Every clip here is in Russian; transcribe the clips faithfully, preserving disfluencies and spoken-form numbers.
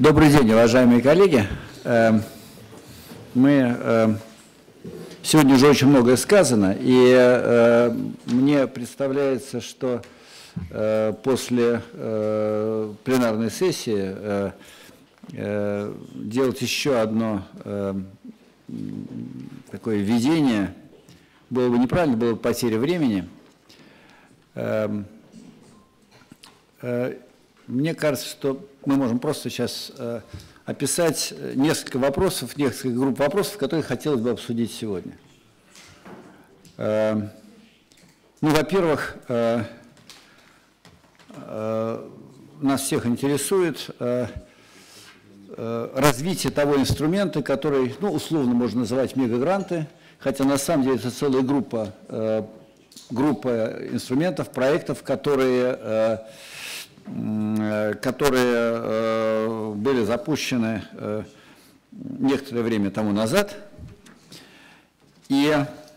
Добрый день, уважаемые коллеги. Мы сегодня уже очень многое сказано, и мне представляется, что после пленарной сессии делать еще одно такое введение было бы неправильно, было бы потеря времени. Мне кажется, что мы можем просто сейчас э, описать несколько вопросов, несколько групп вопросов, которые хотелось бы обсудить сегодня. Э, ну, во-первых, э, э, нас всех интересует э, э, развитие того инструмента, который, ну, условно можно называть мегагранты, хотя на самом деле это целая группа, э, группа инструментов, проектов, которые... Э, которые э, были запущены э, некоторое время тому назад. И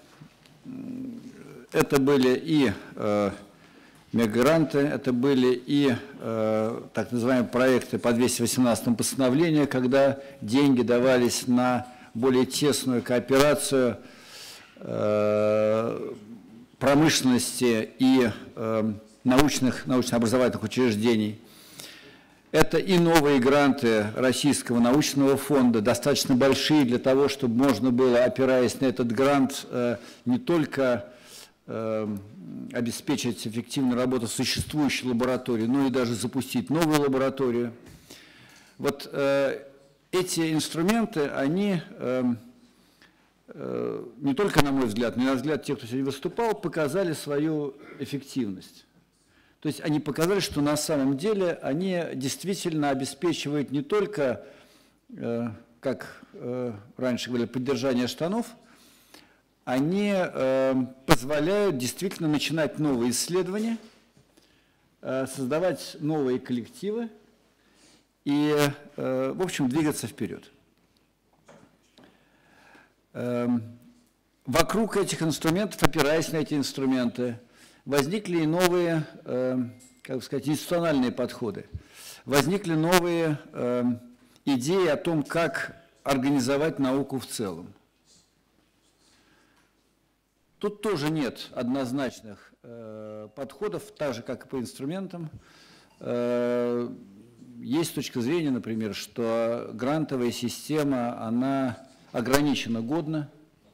это были и э, мегагранты, это были и э, так называемые проекты по двести восемнадцатому постановлению, когда деньги давались на более тесную кооперацию э, промышленности и э, научных, научно-образовательных учреждений. Это и новые гранты Российского научного фонда, достаточно большие для того, чтобы можно было, опираясь на этот грант, не только обеспечить эффективную работу существующей лаборатории, но и даже запустить новую лабораторию. Вот эти инструменты, они не только, на мой взгляд, но и на взгляд тех, кто сегодня выступал, показали свою эффективность. То есть они показали, что на самом деле они действительно обеспечивают не только, э, как э, раньше говорили, поддержание штанов, они э, позволяют действительно начинать новые исследования, э, создавать новые коллективы и, э, в общем, двигаться вперед. Э, вокруг этих инструментов, опираясь на эти инструменты, возникли и новые, э, как сказать, институциональные подходы. Возникли новые э, идеи о том, как организовать науку в целом. Тут тоже нет однозначных э, подходов, так же, как и по инструментам. Э, есть точка зрения, например, что грантовая система, она ограниченно годна.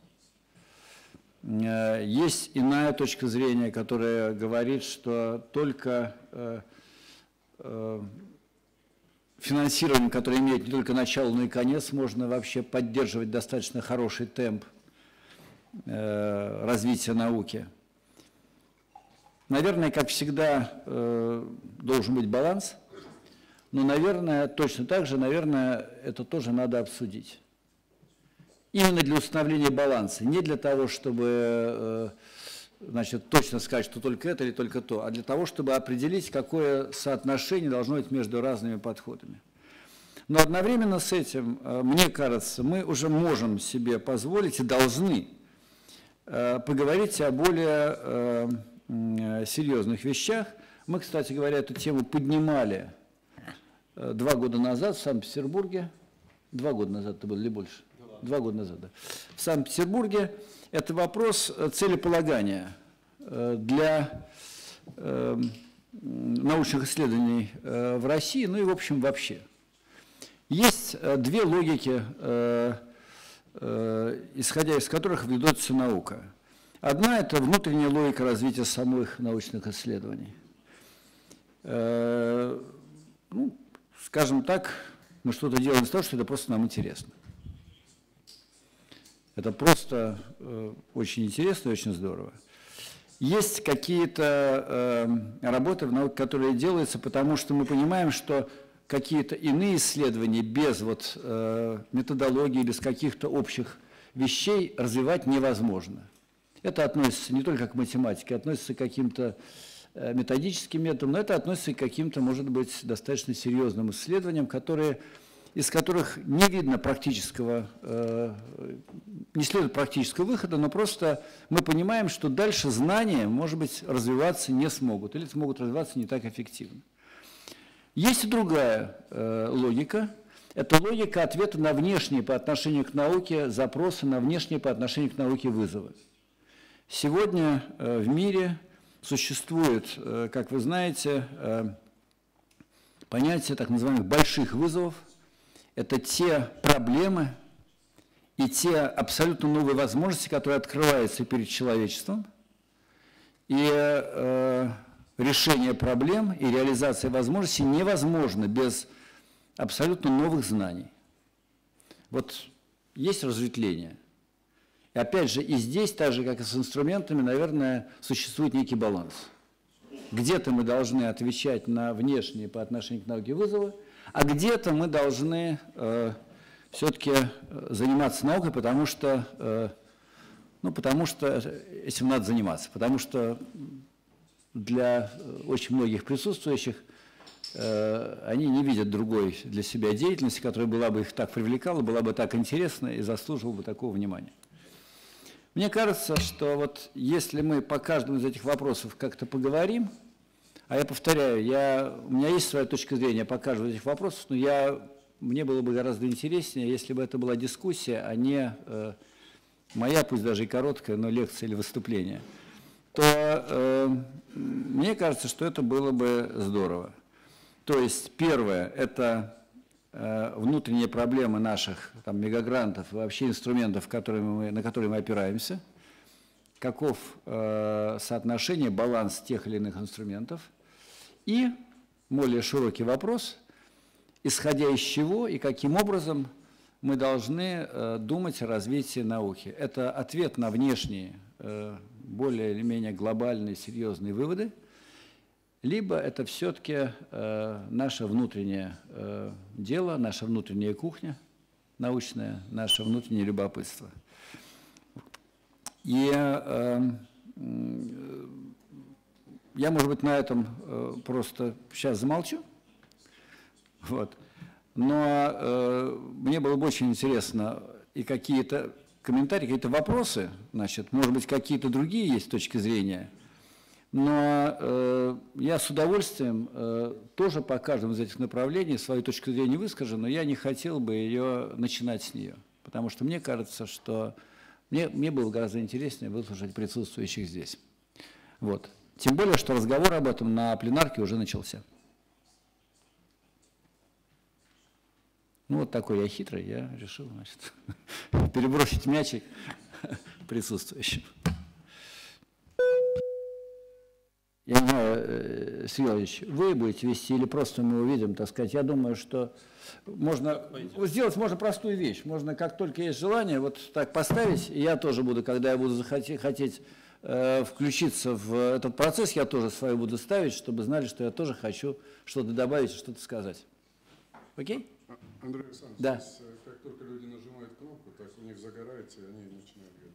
Есть иная точка зрения, которая говорит, что только э, э, финансированием, которое имеет не только начало, но и конец, можно вообще поддерживать достаточно хороший темп э, развития науки. Наверное, как всегда, э, должен быть баланс, но, наверное, точно так же, наверное, это тоже надо обсудить. Именно для установления баланса, не для того, чтобы, значит, точно сказать, что только это или только то, а для того, чтобы определить, какое соотношение должно быть между разными подходами. Но одновременно с этим, мне кажется, мы уже можем себе позволить и должны поговорить о более серьезных вещах. Мы, кстати говоря, эту тему поднимали два года назад в Санкт-Петербурге. Два года назад это было или больше? Два года назад, да. В Санкт-Петербурге это вопрос целеполагания для э, научных исследований э, в России, ну и, в общем, вообще. Есть две логики, э, э, исходя из которых ведется наука. Одна – это внутренняя логика развития самых научных исследований. Э, ну, скажем так, мы что-то делаем из того, что это просто нам интересно. Это просто э, очень интересно и очень здорово. Есть какие-то э, работы в науке, которые делаются, потому что мы понимаем, что какие-то иные исследования без вот, э, методологии, без каких-то общих вещей развивать невозможно. Это относится не только к математике, относится к каким-то э, методическим методам, но это относится и к каким-то, может быть, достаточно серьезным исследованиям, которые... из которых не видно практического, э, не следует практического выхода, но просто мы понимаем, что дальше знания, может быть, развиваться не смогут, или смогут развиваться не так эффективно. Есть и другая э, логика, Это логика ответа на внешние по отношению к науке запросы, на внешние по отношению к науке вызовы. Сегодня в мире существует, как вы знаете, понятие так называемых больших вызовов. Это те проблемы и те абсолютно новые возможности, которые открываются перед человечеством. И э, решение проблем и реализация возможностей невозможно без абсолютно новых знаний. Вот есть разветвление. И опять же, и здесь, так же, как и с инструментами, наверное, существует некий баланс. Где-то мы должны отвечать на внешние по отношению к науке вызовы, а где-то мы должны э, все-таки заниматься наукой, потому что, э, ну, потому что этим надо заниматься, потому что для очень многих присутствующих э, они не видят другой для себя деятельности, которая была бы их так привлекала, была бы так интересна и заслуживала бы такого внимания. Мне кажется, что вот если мы по каждому из этих вопросов как-то поговорим, а я повторяю, я, у меня есть своя точка зрения по каждому из этих вопросов, но я, мне было бы гораздо интереснее, если бы это была дискуссия, а не э, моя, пусть даже и короткая, но лекция или выступление, то э, мне кажется, что это было бы здорово. То есть первое – это э, внутренние проблемы наших там, мегагрантов и вообще инструментов, которые мы, на которые мы опираемся, каков э, соотношение, баланс тех или иных инструментов. И более широкий вопрос, исходя из чего и каким образом мы должны э, думать о развитии науки. Это ответ на внешние, э, более или менее глобальные, серьезные выводы, либо это все-таки э, наше внутреннее э, дело, наша внутренняя кухня научная, наше внутреннее любопытство. И э, э, я, может быть, на этом э, просто сейчас замолчу, вот. Но э, мне было бы очень интересно и какие-то комментарии, какие-то вопросы, значит, может быть, какие-то другие есть точки зрения, но э, я с удовольствием э, тоже по каждому из этих направлений свою точку зрения выскажу, но я не хотел бы ее начинать с нее, потому что мне кажется, что мне, мне было гораздо интереснее выслушать присутствующих здесь. Вот. Тем более, что разговор об этом на пленарке уже начался. Ну, вот такой я хитрый, я решил, значит, перебросить мячик присутствующим. Я не знаю, Сергей Ильич, вы будете вести или просто мы увидим, так сказать. Я думаю, что можно сделать можно простую вещь. Можно, как только есть желание, вот так поставить, и я тоже буду, когда я буду захотеть, хотеть э, включиться в этот процесс, я тоже свою буду ставить, чтобы знали, что я тоже хочу что-то добавить, что-то сказать. Окей? Андрей Александрович, да. Здесь, как только люди нажимают кнопку, так у них загорается, и они начинают говорить.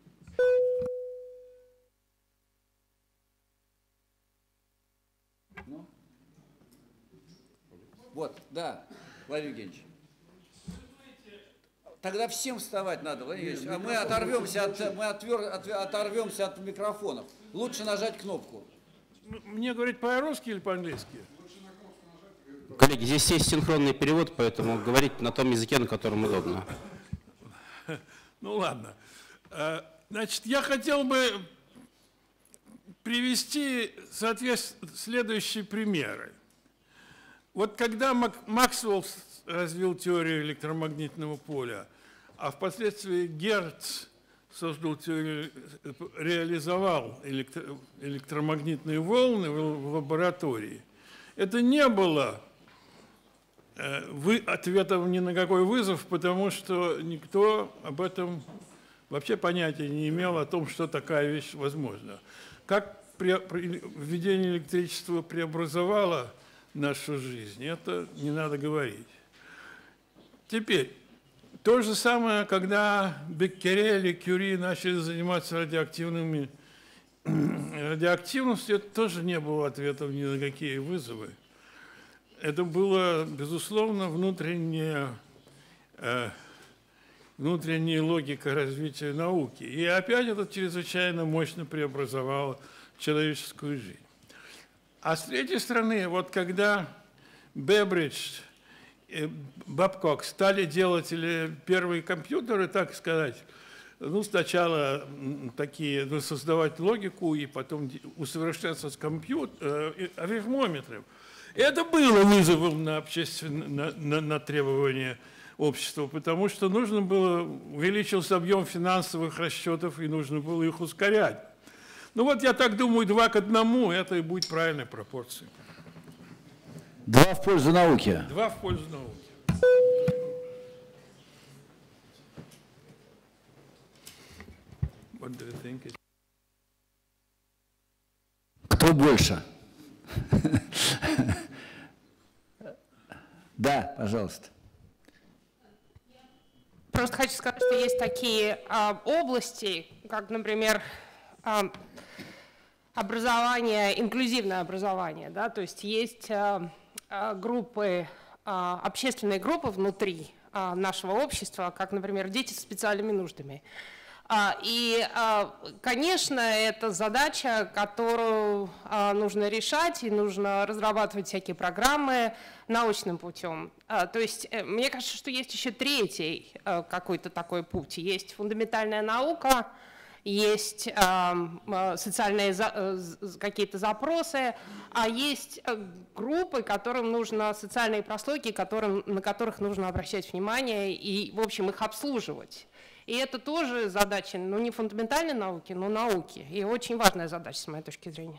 Ну? Вот, да, Владимир Евгеньевич. Тогда всем вставать надо, Владимир Евгеньевич. А мы оторвемся от, мы отвер, от, оторвемся от микрофонов. Лучше нажать кнопку. Мне говорить по-русски или по-английски? Коллеги, здесь есть синхронный перевод, поэтому говорить на том языке, на котором удобно. Ну ладно. Значит, я хотел бы привести следующие примеры. Вот когда Максвелл развил теорию электромагнитного поля, а впоследствии Герц создал теорию, реализовал электро, электромагнитные волны в лаборатории, это не было ответом ни на какой вызов, потому что никто об этом вообще понятия не имел, о том, что такая вещь возможна. Как введение электричества преобразовало нашу жизнь, это не надо говорить. Теперь, то же самое, когда Беккерель и Кюри начали заниматься радиоактивными, радиоактивностью, это тоже не было ответом ни на какие вызовы. Это была, безусловно, внутренняя, э, внутренняя логика развития науки. И опять это чрезвычайно мощно преобразовало человеческую жизнь. А с третьей стороны, вот когда Бебридж Бабкок стали делать или первые компьютеры, так сказать, ну, сначала такие, ну, создавать логику и потом усовершенствоваться с компьютером, э, арифмометром. Это было вызовом на общественное, на, на, на требования общества, потому что нужно было, увеличился объем финансовых расчетов, и нужно было их ускорять. Ну вот я так думаю, два к одному, это и будет правильной пропорцией. Два в пользу науки. Два в пользу науки. What do you think? Кто больше? Да, пожалуйста. Просто хочу сказать, что есть такие а, области, как, например, а, образование, инклюзивное образование, да, то есть есть а, а, группы, а, общественные группы внутри а, нашего общества, как, например, дети со специальными нуждами. А, и, а, конечно, это задача, которую а, нужно решать, и нужно разрабатывать всякие программы научным путем. А, то есть, мне кажется, что есть еще третий а, какой-то такой путь. Есть фундаментальная наука, есть а, социальные за, какие-то запросы, а есть группы, которым нужно, социальные прослойки, которым, на которых нужно обращать внимание и, в общем, их обслуживать. И это тоже задача, ну, не фундаментальной науки, но науки. И очень важная задача, с моей точки зрения.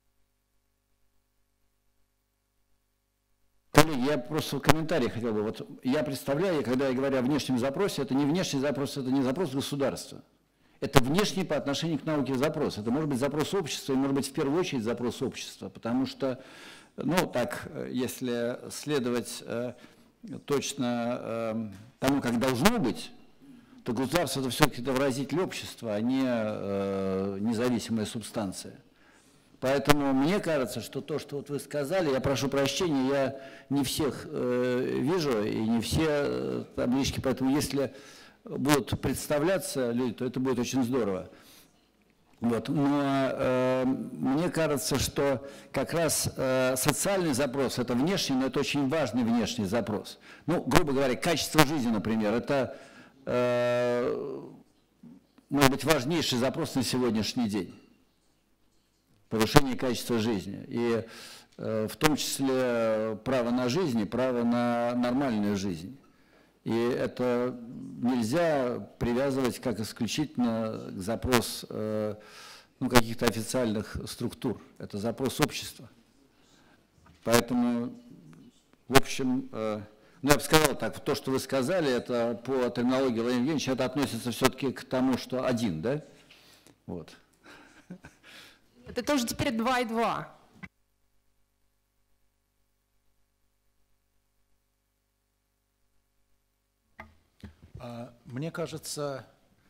Коллеги, я просто комментарий хотел бы. Вот я представляю, когда я говорю о внешнем запросе, это не внешний запрос, это не запрос государства. Это внешний по отношению к науке запрос. Это может быть запрос общества, и может быть в первую очередь запрос общества. Потому что, ну так, если следовать э, точно э, тому, как должно быть, то государство – это все-таки выразитель общества, а не э, независимая субстанция. Поэтому мне кажется, что то, что вот вы сказали, я прошу прощения, я не всех э, вижу и не все э, таблички, поэтому если будут представляться люди, то это будет очень здорово. Вот. Но э, мне кажется, что как раз э, социальный запрос – это внешний, но это очень важный внешний запрос. Ну, грубо говоря, качество жизни, например, это… может быть, важнейший запрос на сегодняшний день. Повышение качества жизни. И э, в том числе право на жизнь и право на нормальную жизнь. И это нельзя привязывать как исключительно к запрос э, ну, каких-то официальных структур. Это запрос общества. Поэтому, в общем… Э, Ну, я бы сказал так, то, что вы сказали, это по терминологии Владимира Евгеньевича, это относится все-таки к тому, что один, да? Вот. Это тоже теперь два и два. Мне кажется,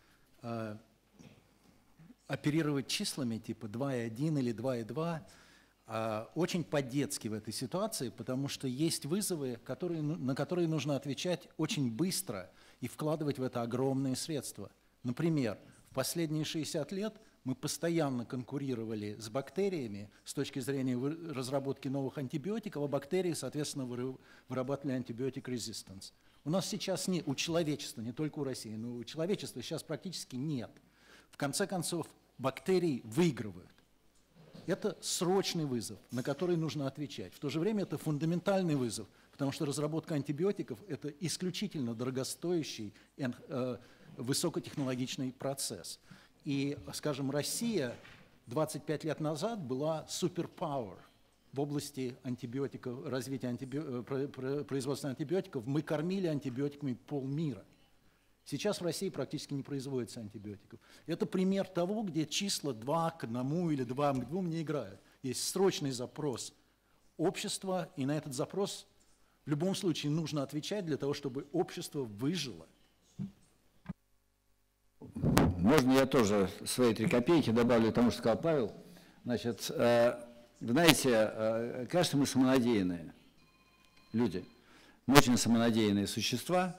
оперировать числами типа два и один или два и два очень по-детски в этой ситуации, потому что есть вызовы, которые, на которые нужно отвечать очень быстро и вкладывать в это огромные средства. Например, в последние шестьдесят лет мы постоянно конкурировали с бактериями с точки зрения разработки новых антибиотиков, а бактерии, соответственно, вырабатывали антибиотик резистанс. У нас сейчас нет, у человечества, не только у России, но у человечества сейчас практически нет. В конце концов, бактерии выигрывают. Это срочный вызов, на который нужно отвечать. В то же время это фундаментальный вызов, потому что разработка антибиотиков – это исключительно дорогостоящий, э, высокотехнологичный процесс. И, скажем, Россия двадцать пять лет назад была суперпауэр в области антибиотиков, развития антиби... производства антибиотиков. Мы кормили антибиотиками полмира. Сейчас в России практически не производится антибиотиков. Это пример того, где числа два к одному или два к двум не играют. Есть срочный запрос общества, и на этот запрос в любом случае нужно отвечать для того, чтобы общество выжило. Можно я тоже свои три копейки добавлю к тому, что сказал Павел? Значит, э, знаете, э, кажется, мы самонадеянные люди. Мы очень самонадеянные существа.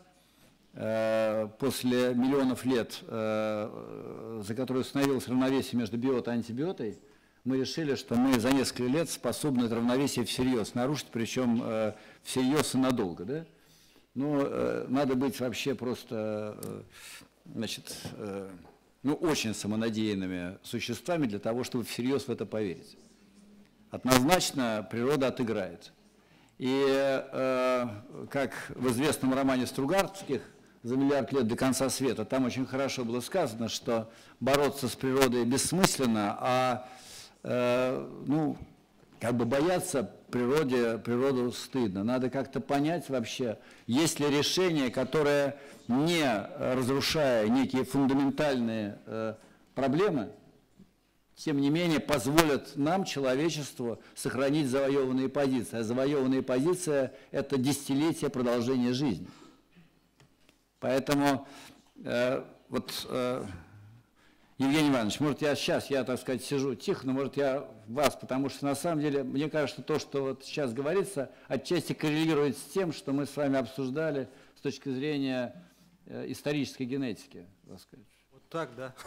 После миллионов лет, за которые установилось равновесие между биотой и антибиотой, мы решили, что мы за несколько лет способны это равновесие всерьез нарушить, причем всерьез и надолго. Да? ну, э, надо быть вообще просто, э, значит, э, ну, очень самонадеянными существами для того, чтобы всерьез в это поверить. Однозначно природа отыграет. И э, как в известном романе Стругацких «За миллиард лет до конца света», там очень хорошо было сказано, что бороться с природой бессмысленно, а э, ну, как бы бояться природе, природу стыдно. Надо как-то понять вообще, есть ли решение, которое, не разрушая некие фундаментальные э, проблемы, тем не менее позволят нам, человечеству, сохранить завоеванные позиции. А завоеванные позиции – это десятилетия продолжения жизни. Поэтому, э, вот, э, Евгений Иванович, может, я сейчас, я, так сказать, сижу тихо, но, может, я вас, потому что, на самом деле, мне кажется, то, что вот сейчас говорится, отчасти коррелирует с тем, что мы с вами обсуждали с точки зрения э, исторической генетики, так сказать. Вот так, да.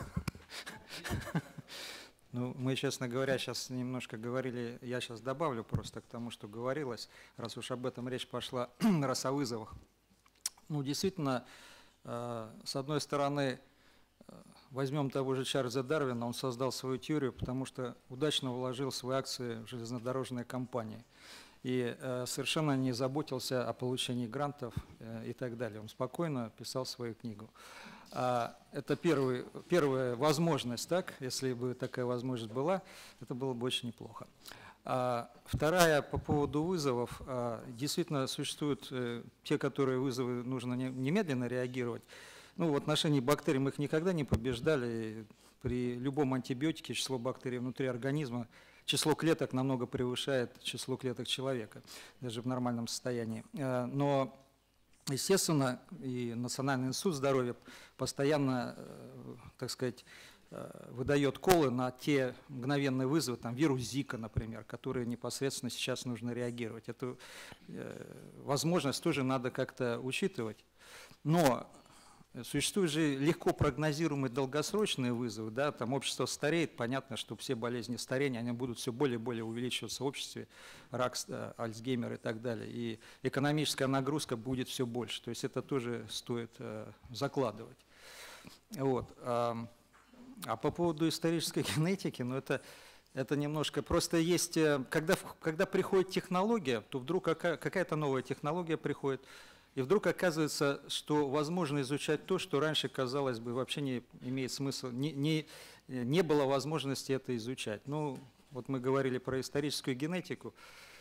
Ну, мы, честно говоря, сейчас немножко говорили, я сейчас добавлю просто к тому, что говорилось, раз уж об этом речь пошла, раз о вызовах. Ну, действительно, с одной стороны, возьмем того же Чарльза Дарвина, он создал свою теорию, потому что удачно вложил свои акции в железнодорожные компании. И совершенно не заботился о получении грантов и так далее. Он спокойно писал свою книгу. Это первый, первая возможность, так, если бы такая возможность была, это было бы очень неплохо. А вторая по поводу вызовов. Действительно существуют те, которые вызовы нужно немедленно реагировать. Ну, в отношении бактерий мы их никогда не побеждали. При любом антибиотике число бактерий внутри организма, число клеток намного превышает число клеток человека, даже в нормальном состоянии. Но естественно, и Национальный институт здоровья постоянно, так сказать, выдает колы на те мгновенные вызовы, там вирус Зика, например, которые непосредственно сейчас нужно реагировать. Эту возможность тоже надо как-то учитывать. Но существуют же легко прогнозируемые долгосрочные вызовы, да, там общество стареет, понятно, что все болезни старения, они будут все более и более увеличиваться в обществе, рак, Альцгеймер и так далее, и экономическая нагрузка будет все больше, то есть это тоже стоит э, закладывать. Вот. А, а по поводу исторической генетики, ну это, это немножко, просто есть, когда, когда приходит технология, то вдруг какая, какая-то новая технология приходит, и вдруг оказывается, что возможно изучать то, что раньше, казалось бы, вообще не имеет смысла, не, не, не было возможности это изучать. Ну, вот мы говорили про историческую генетику.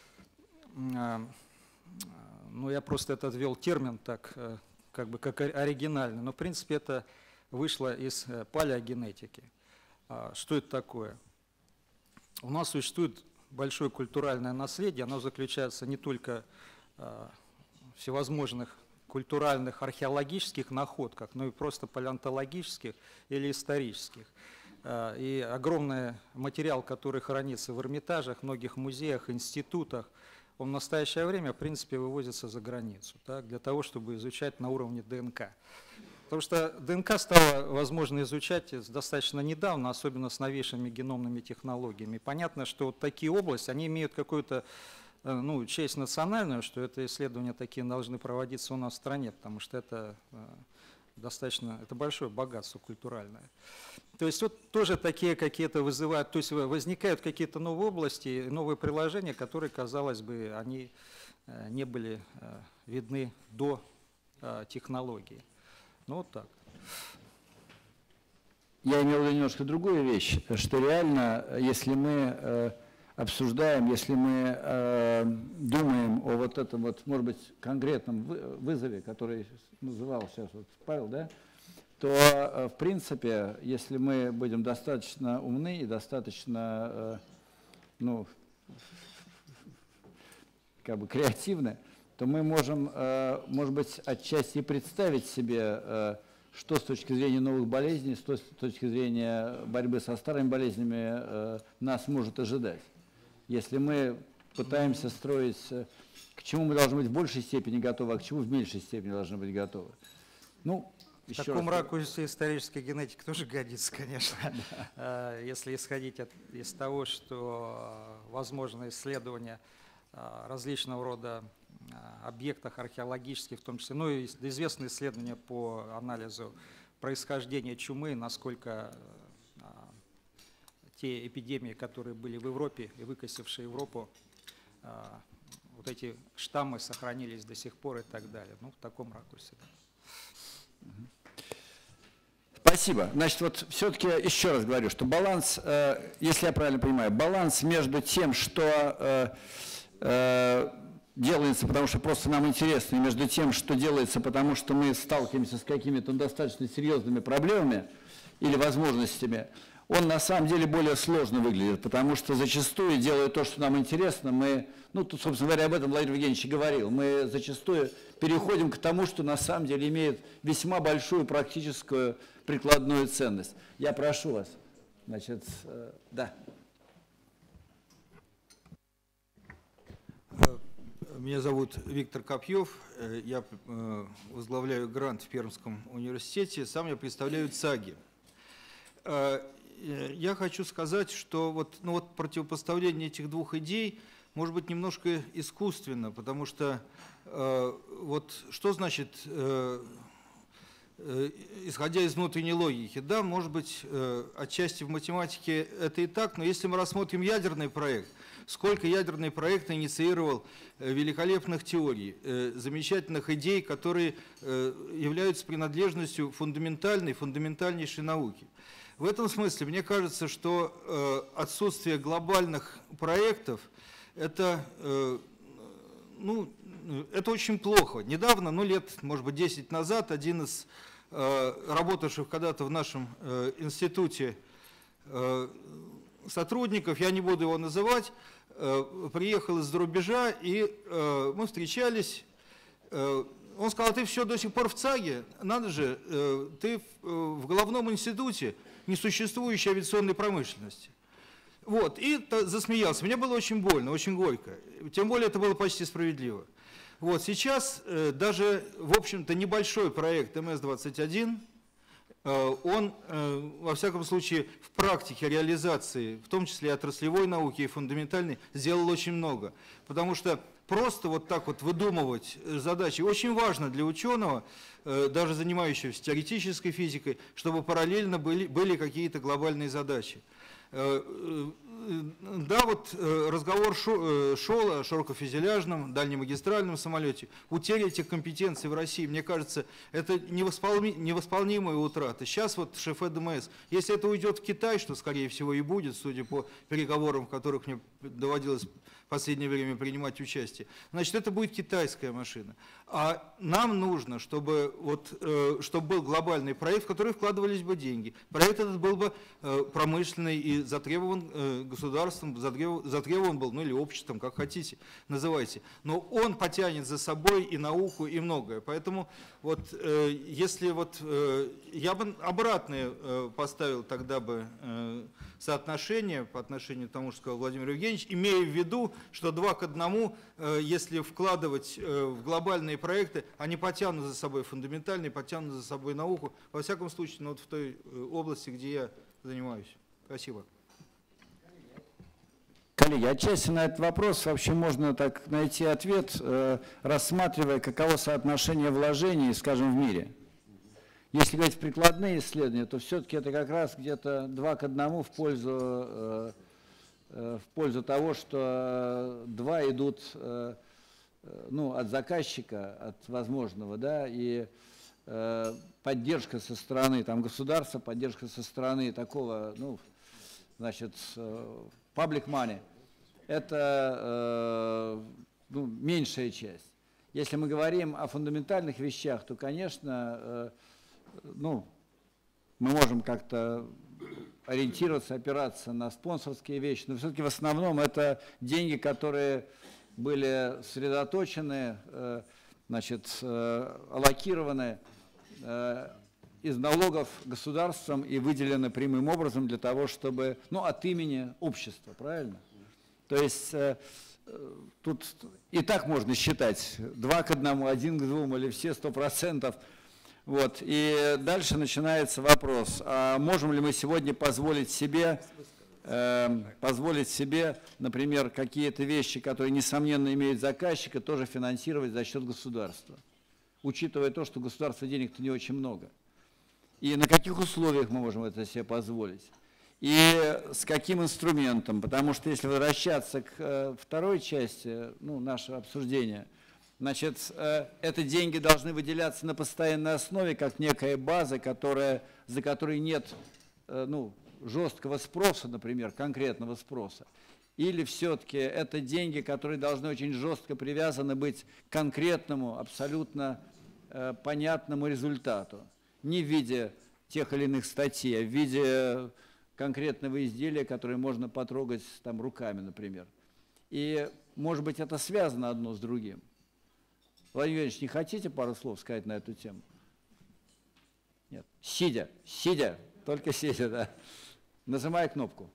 Ну, я просто этот ввел термин так, как бы как оригинальный, но в принципе это вышло из палеогенетики. Что это такое? У нас существует большое культуральное наследие, оно заключается не только всевозможных культуральных археологических находках, но и просто палеонтологических или исторических. И огромный материал, который хранится в Эрмитажах, многих музеях, институтах, он в настоящее время, в принципе, вывозится за границу, так, для того, чтобы изучать на уровне ДНК. Потому что ДНК стало возможно изучать достаточно недавно, особенно с новейшими геномными технологиями. Понятно, что вот такие области, они имеют какую-то, ну, честь национальную, что это исследования такие должны проводиться у нас в стране, потому что это достаточно, это большое богатство культуральное. То есть вот тоже такие какие-то вызывают, то есть возникают какие-то новые области, новые приложения, которые, казалось бы, они не были видны до технологии. Ну вот так. Я имел в виду немножко другую вещь, что реально, если мы обсуждаем, если мы э, думаем о вот этом вот, может быть, конкретном вызове, который называл сейчас вот Павел, да, то, э, в принципе, если мы будем достаточно умны и достаточно, э, ну, как бы креативны, то мы можем, э, может быть, отчасти представить себе, э, что с точки зрения новых болезней, что с точки зрения борьбы со старыми болезнями э, нас может ожидать. Если мы пытаемся строить, к чему мы должны быть в большей степени готовы, а к чему в меньшей степени должны быть готовы. Ну, в таком ракурсе историческая генетика тоже годится, конечно. Да. Если исходить от, из того, что возможно исследования различного рода объектах археологических, в том числе, ну и известные исследования по анализу происхождения чумы, насколько те эпидемии, которые были в Европе и выкосившие Европу, вот эти штаммы сохранились до сих пор и так далее. Ну, в таком ракурсе. Да. Спасибо. Значит, вот все-таки еще раз говорю, что баланс, э, если я правильно понимаю, баланс между тем, что э, э, делается, потому что просто нам интересно, и между тем, что делается, потому что мы сталкиваемся с какими-то достаточно серьезными проблемами или возможностями, он на самом деле более сложно выглядит, потому что зачастую, делая то, что нам интересно, мы, ну, тут, собственно говоря, об этом Владимир Евгеньевич и говорил, мы зачастую переходим к тому, что на самом деле имеет весьма большую практическую прикладную ценность. Я прошу вас, значит, э, да. Меня зовут Виктор Копьев, я возглавляю грант в Пермском университете, сам я представляю ЦАГИ. Я хочу сказать, что вот, ну вот противопоставление этих двух идей может быть немножко искусственно, потому что э, вот что значит, э, э, исходя из внутренней логики, да, может быть, э, отчасти в математике это и так, но если мы рассмотрим ядерный проект, сколько ядерный проект инициировал э, великолепных теорий, э, замечательных идей, которые э, являются принадлежностью фундаментальной, фундаментальнейшей науки. В этом смысле мне кажется, что э, отсутствие глобальных проектов это, э, ну, это очень плохо. Недавно, ну лет, может быть, десять назад, один из э, работавших когда-то в нашем э, институте э, сотрудников, я не буду его называть, э, приехал из-за рубежа, и э, мы встречались. Э, он сказал: ты все до сих пор в ЦАГе, надо же, э, ты в, э, в головном институте несуществующей авиационной промышленности. Вот, и засмеялся. Мне было очень больно, очень горько. Тем более это было почти справедливо. Вот, сейчас э, даже, в общем-то, небольшой проект эм эс двадцать один, э, он, э, во всяком случае, в практике реализации, в том числе и отраслевой науки, и фундаментальной, сделал очень много. Потому что просто вот так вот выдумывать задачи очень важно для ученого, даже занимающегося теоретической физикой, чтобы параллельно были, были какие-то глобальные задачи. Да, вот разговор шел о широкофюзеляжном дальнемагистральном самолете. Утеря этих компетенций в России, мне кажется, это невосполнимая утрата. Сейчас вот шеф ДМС, если это уйдет в Китай, что скорее всего и будет, судя по переговорам, в которых мне доводилось в последнее время принимать участие, значит, это будет китайская машина. А нам нужно, чтобы, вот, чтобы был глобальный проект, в который вкладывались бы деньги. Проект этот был бы промышленный и затребован государством, затребован был, ну или обществом, как хотите, называйте. Но он потянет за собой и науку, и многое. Поэтому вот если вот я бы обратное поставил тогда бы соотношение по отношению к тому, что сказал Владимир Евгеньевич, имея в виду, что два к одному, если вкладывать в глобальные проекты, они потянут за собой фундаментальные, потянут за собой науку, во всяком случае, ну, вот в той области, где я занимаюсь. Спасибо. Коллеги, отчасти на этот вопрос вообще можно так найти ответ, рассматривая, каково соотношение вложений, скажем, в мире. Если говорить прикладные исследования, то все-таки это как раз где-то два к одному в пользу, в пользу того, что два идут, ну, от заказчика, от возможного, да, и поддержка со стороны там, государства, поддержка со стороны такого, ну, значит, public money, это ну, меньшая часть. Если мы говорим о фундаментальных вещах, то, конечно, ну, мы можем как-то ориентироваться, опираться на спонсорские вещи, но все-таки в основном это деньги, которые были сосредоточены, значит, аллокированы из налогов государством и выделены прямым образом для того, чтобы, ну, от имени общества, правильно? То есть тут и так можно считать два к одному, один к двум или все сто процентов. Вот. И дальше начинается вопрос, а можем ли мы сегодня позволить себе э, позволить себе, например, какие-то вещи, которые, несомненно, имеют заказчика, тоже финансировать за счет государства, учитывая то, что государства денег-то не очень много. И на каких условиях мы можем это себе позволить? И с каким инструментом? Потому что если возвращаться к э, второй части ну, нашего обсуждения, значит, э, эти деньги должны выделяться на постоянной основе, как некая база, которая, за которой нет э, ну, жесткого спроса, например, конкретного спроса. Или все-таки это деньги, которые должны очень жестко привязаны быть к конкретному, абсолютно э, понятному результату. Не в виде тех или иных статей, а в виде конкретного изделия, которое можно потрогать там, руками, например. И, может быть, это связано одно с другим. Владимир Владимирович, не хотите пару слов сказать на эту тему? Нет. Сидя, сидя, только сидя, да. Нажимая кнопку.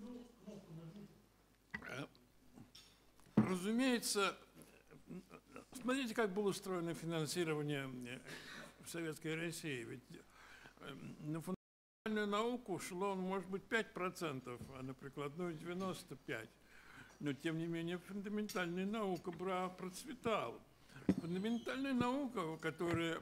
Разумеется, смотрите, как было устроено финансирование в Советской России. Ведь на фундаментальную науку шло, может быть, пять процентов, а на прикладную девяносто пять процентов. Но, тем не менее, фундаментальная наука процветала. Фундаментальная наука, которая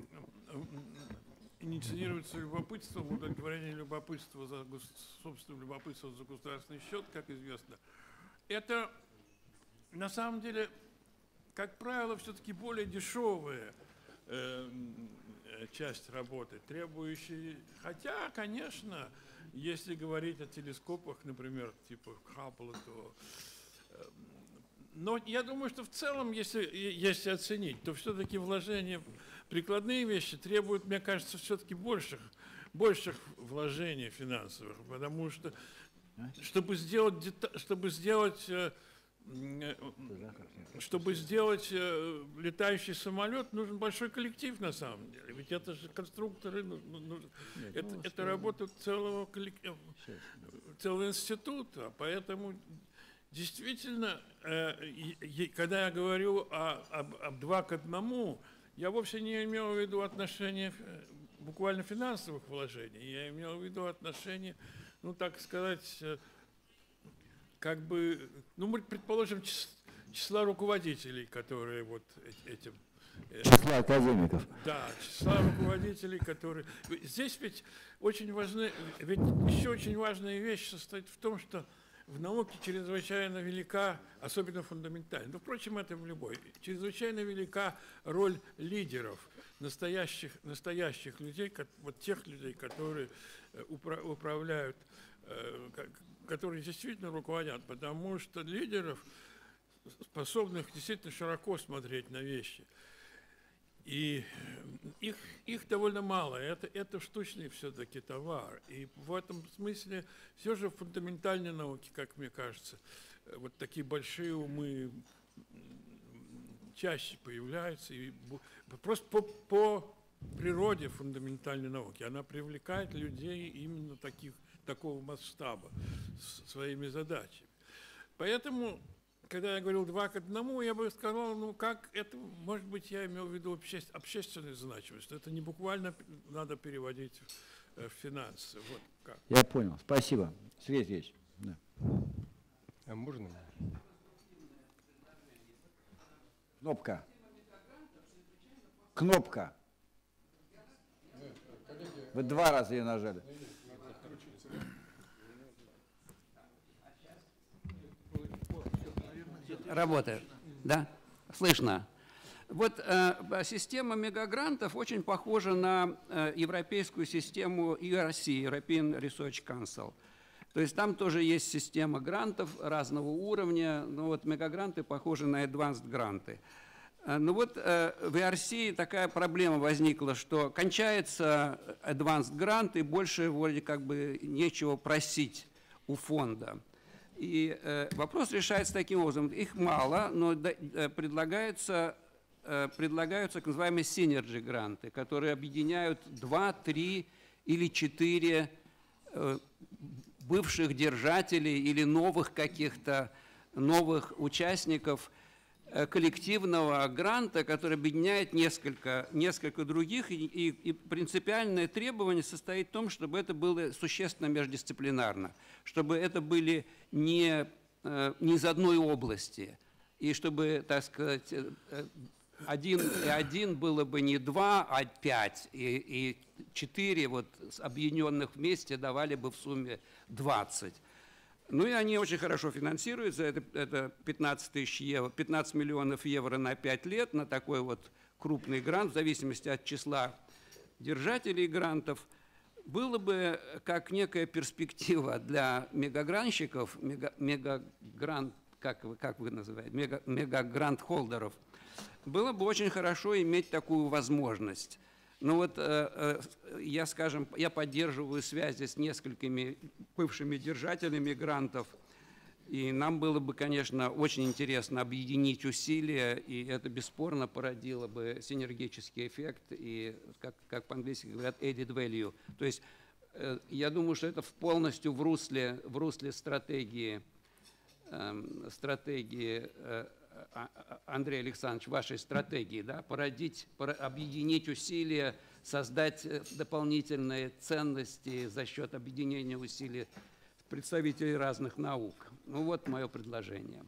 инициируется любопытством, удовлетворение любопытства за собственное любопытство за государственный счет, как известно, это на самом деле, как правило, все-таки более дешевая э, часть работы, требующая, хотя, конечно, если говорить о телескопах, например, типа Хаббла, то э, но я думаю, что в целом, если, если оценить, то все-таки вложения в прикладные вещи требуют, мне кажется, все-таки больших, больших вложений финансовых, потому что, чтобы сделать, чтобы сделать, чтобы сделать летающий самолет, нужен большой коллектив на самом деле. Ведь это же конструкторы, ну, ну, Нет, это, ну, это работа целого, коллектива, целого института, поэтому... Действительно, когда я говорю о, об, об два к одному, я вовсе не имел в виду отношения буквально финансовых вложений, я имел в виду отношения, ну так сказать, как бы, ну мы предположим, числа руководителей, которые вот этим... Числа академиков. Да, числа руководителей, которые... Здесь ведь очень важны, ведь еще очень важная вещь состоит в том, что в науке чрезвычайно велика, особенно фундаментально, но, впрочем, это в любой, чрезвычайно велика роль лидеров, настоящих, настоящих людей, как, вот тех людей, которые упра- управляют, э, которые действительно руководят, потому что лидеров, способных действительно широко смотреть на вещи, и их, их довольно мало, это, это штучный все-таки товар. И в этом смысле все же в фундаментальной науке, как мне кажется, вот такие большие умы чаще появляются. И просто по, по природе фундаментальной науки она привлекает людей именно таких, такого масштаба своими задачами. Поэтому... Когда я говорил два к одному, я бы сказал, ну как это, может быть, я имел в виду обще, общественную значимость. Это не буквально надо переводить в, в финансы. Вот как. Я понял. Спасибо. Сергей Сергеевич. Да. А можно? Кнопка. Кнопка. Вы два раза ее нажали. Работает, да? Слышно. Вот э, система мегагрантов очень похожа на э, европейскую систему ю ар си, European Research Council. То есть там тоже есть система грантов разного уровня, но вот мегагранты похожи на advanced гранты. Э, ну вот э, в ю ар си такая проблема возникла, что кончается advanced грант и больше вроде как бы нечего просить у фонда. И э, вопрос решается таким образом. Их мало, но да, э, предлагаются, э, предлагаются так называемые synergy гранты, которые объединяют два, три или четыре э, бывших держателей или новых каких-то новых участников коллективного гранта, который объединяет несколько, несколько других, и, и, и принципиальное требование состоит в том, чтобы это было существенно междисциплинарно, чтобы это были не, не из одной области, и чтобы, так сказать, один и один было бы не два, а пять, и, и четыре вот объединенных вместе давали бы в сумме двадцать. Ну и они очень хорошо финансируются, это, это пятнадцать тысяч евро, пятнадцать миллионов евро на пять лет, на такой вот крупный грант, в зависимости от числа держателей грантов. Было бы как некая перспектива для мегагрантщиков, мега, мегагрант, как вы, как вы называете, мега, мегагрант-холдеров, было бы очень хорошо иметь такую возможность. Ну вот э, э, я, скажем, я поддерживаю связи с несколькими бывшими держателями грантов, и нам было бы, конечно, очень интересно объединить усилия, и это бесспорно породило бы синергический эффект и, как, как по-английски говорят, added value. То есть э, я думаю, что это полностью в русле, в русле стратегии, э, стратегии э, Андрей Александрович, вашей стратегии, да, породить, объединить усилия, создать дополнительные ценности за счет объединения усилий представителей разных наук. Ну вот мое предложение.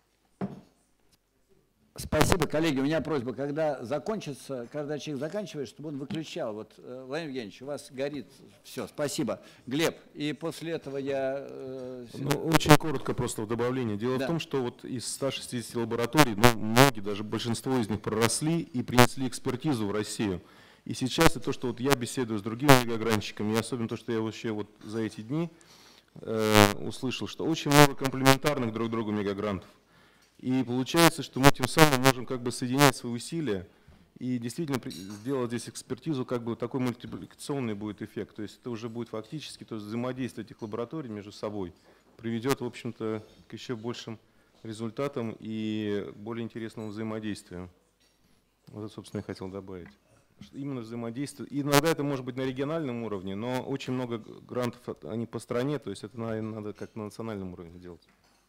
Спасибо, коллеги. У меня просьба, когда закончится, когда человек заканчивает, чтобы он выключал. Вот, Владимир Евгеньевич, у вас горит все. Спасибо. Глеб, и после этого я... Э, ну, очень коротко просто в добавлении. Дело да. в том, что вот из ста шестидесяти лабораторий, ну, многие, даже большинство из них проросли и принесли экспертизу в Россию. И сейчас и то, что вот я беседую с другими мегагрантщиками, и особенно то, что я вообще вот за эти дни э, услышал, что очень много комплементарных друг другу мегагрантов. И получается, что мы тем самым можем как бы соединять свои усилия и действительно сделать здесь экспертизу, как бы такой мультипликационный будет эффект. То есть это уже будет фактически, то есть взаимодействие этих лабораторий между собой приведет, в общем-то, к еще большим результатам и более интересному взаимодействию. Вот это, собственно, я хотел добавить. Именно взаимодействие. И иногда это может быть на региональном уровне, но очень много грантов, они по стране, то есть это, наверное, надо как на национальном уровне делать.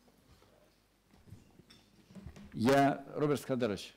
Я, Роберт Скадарович.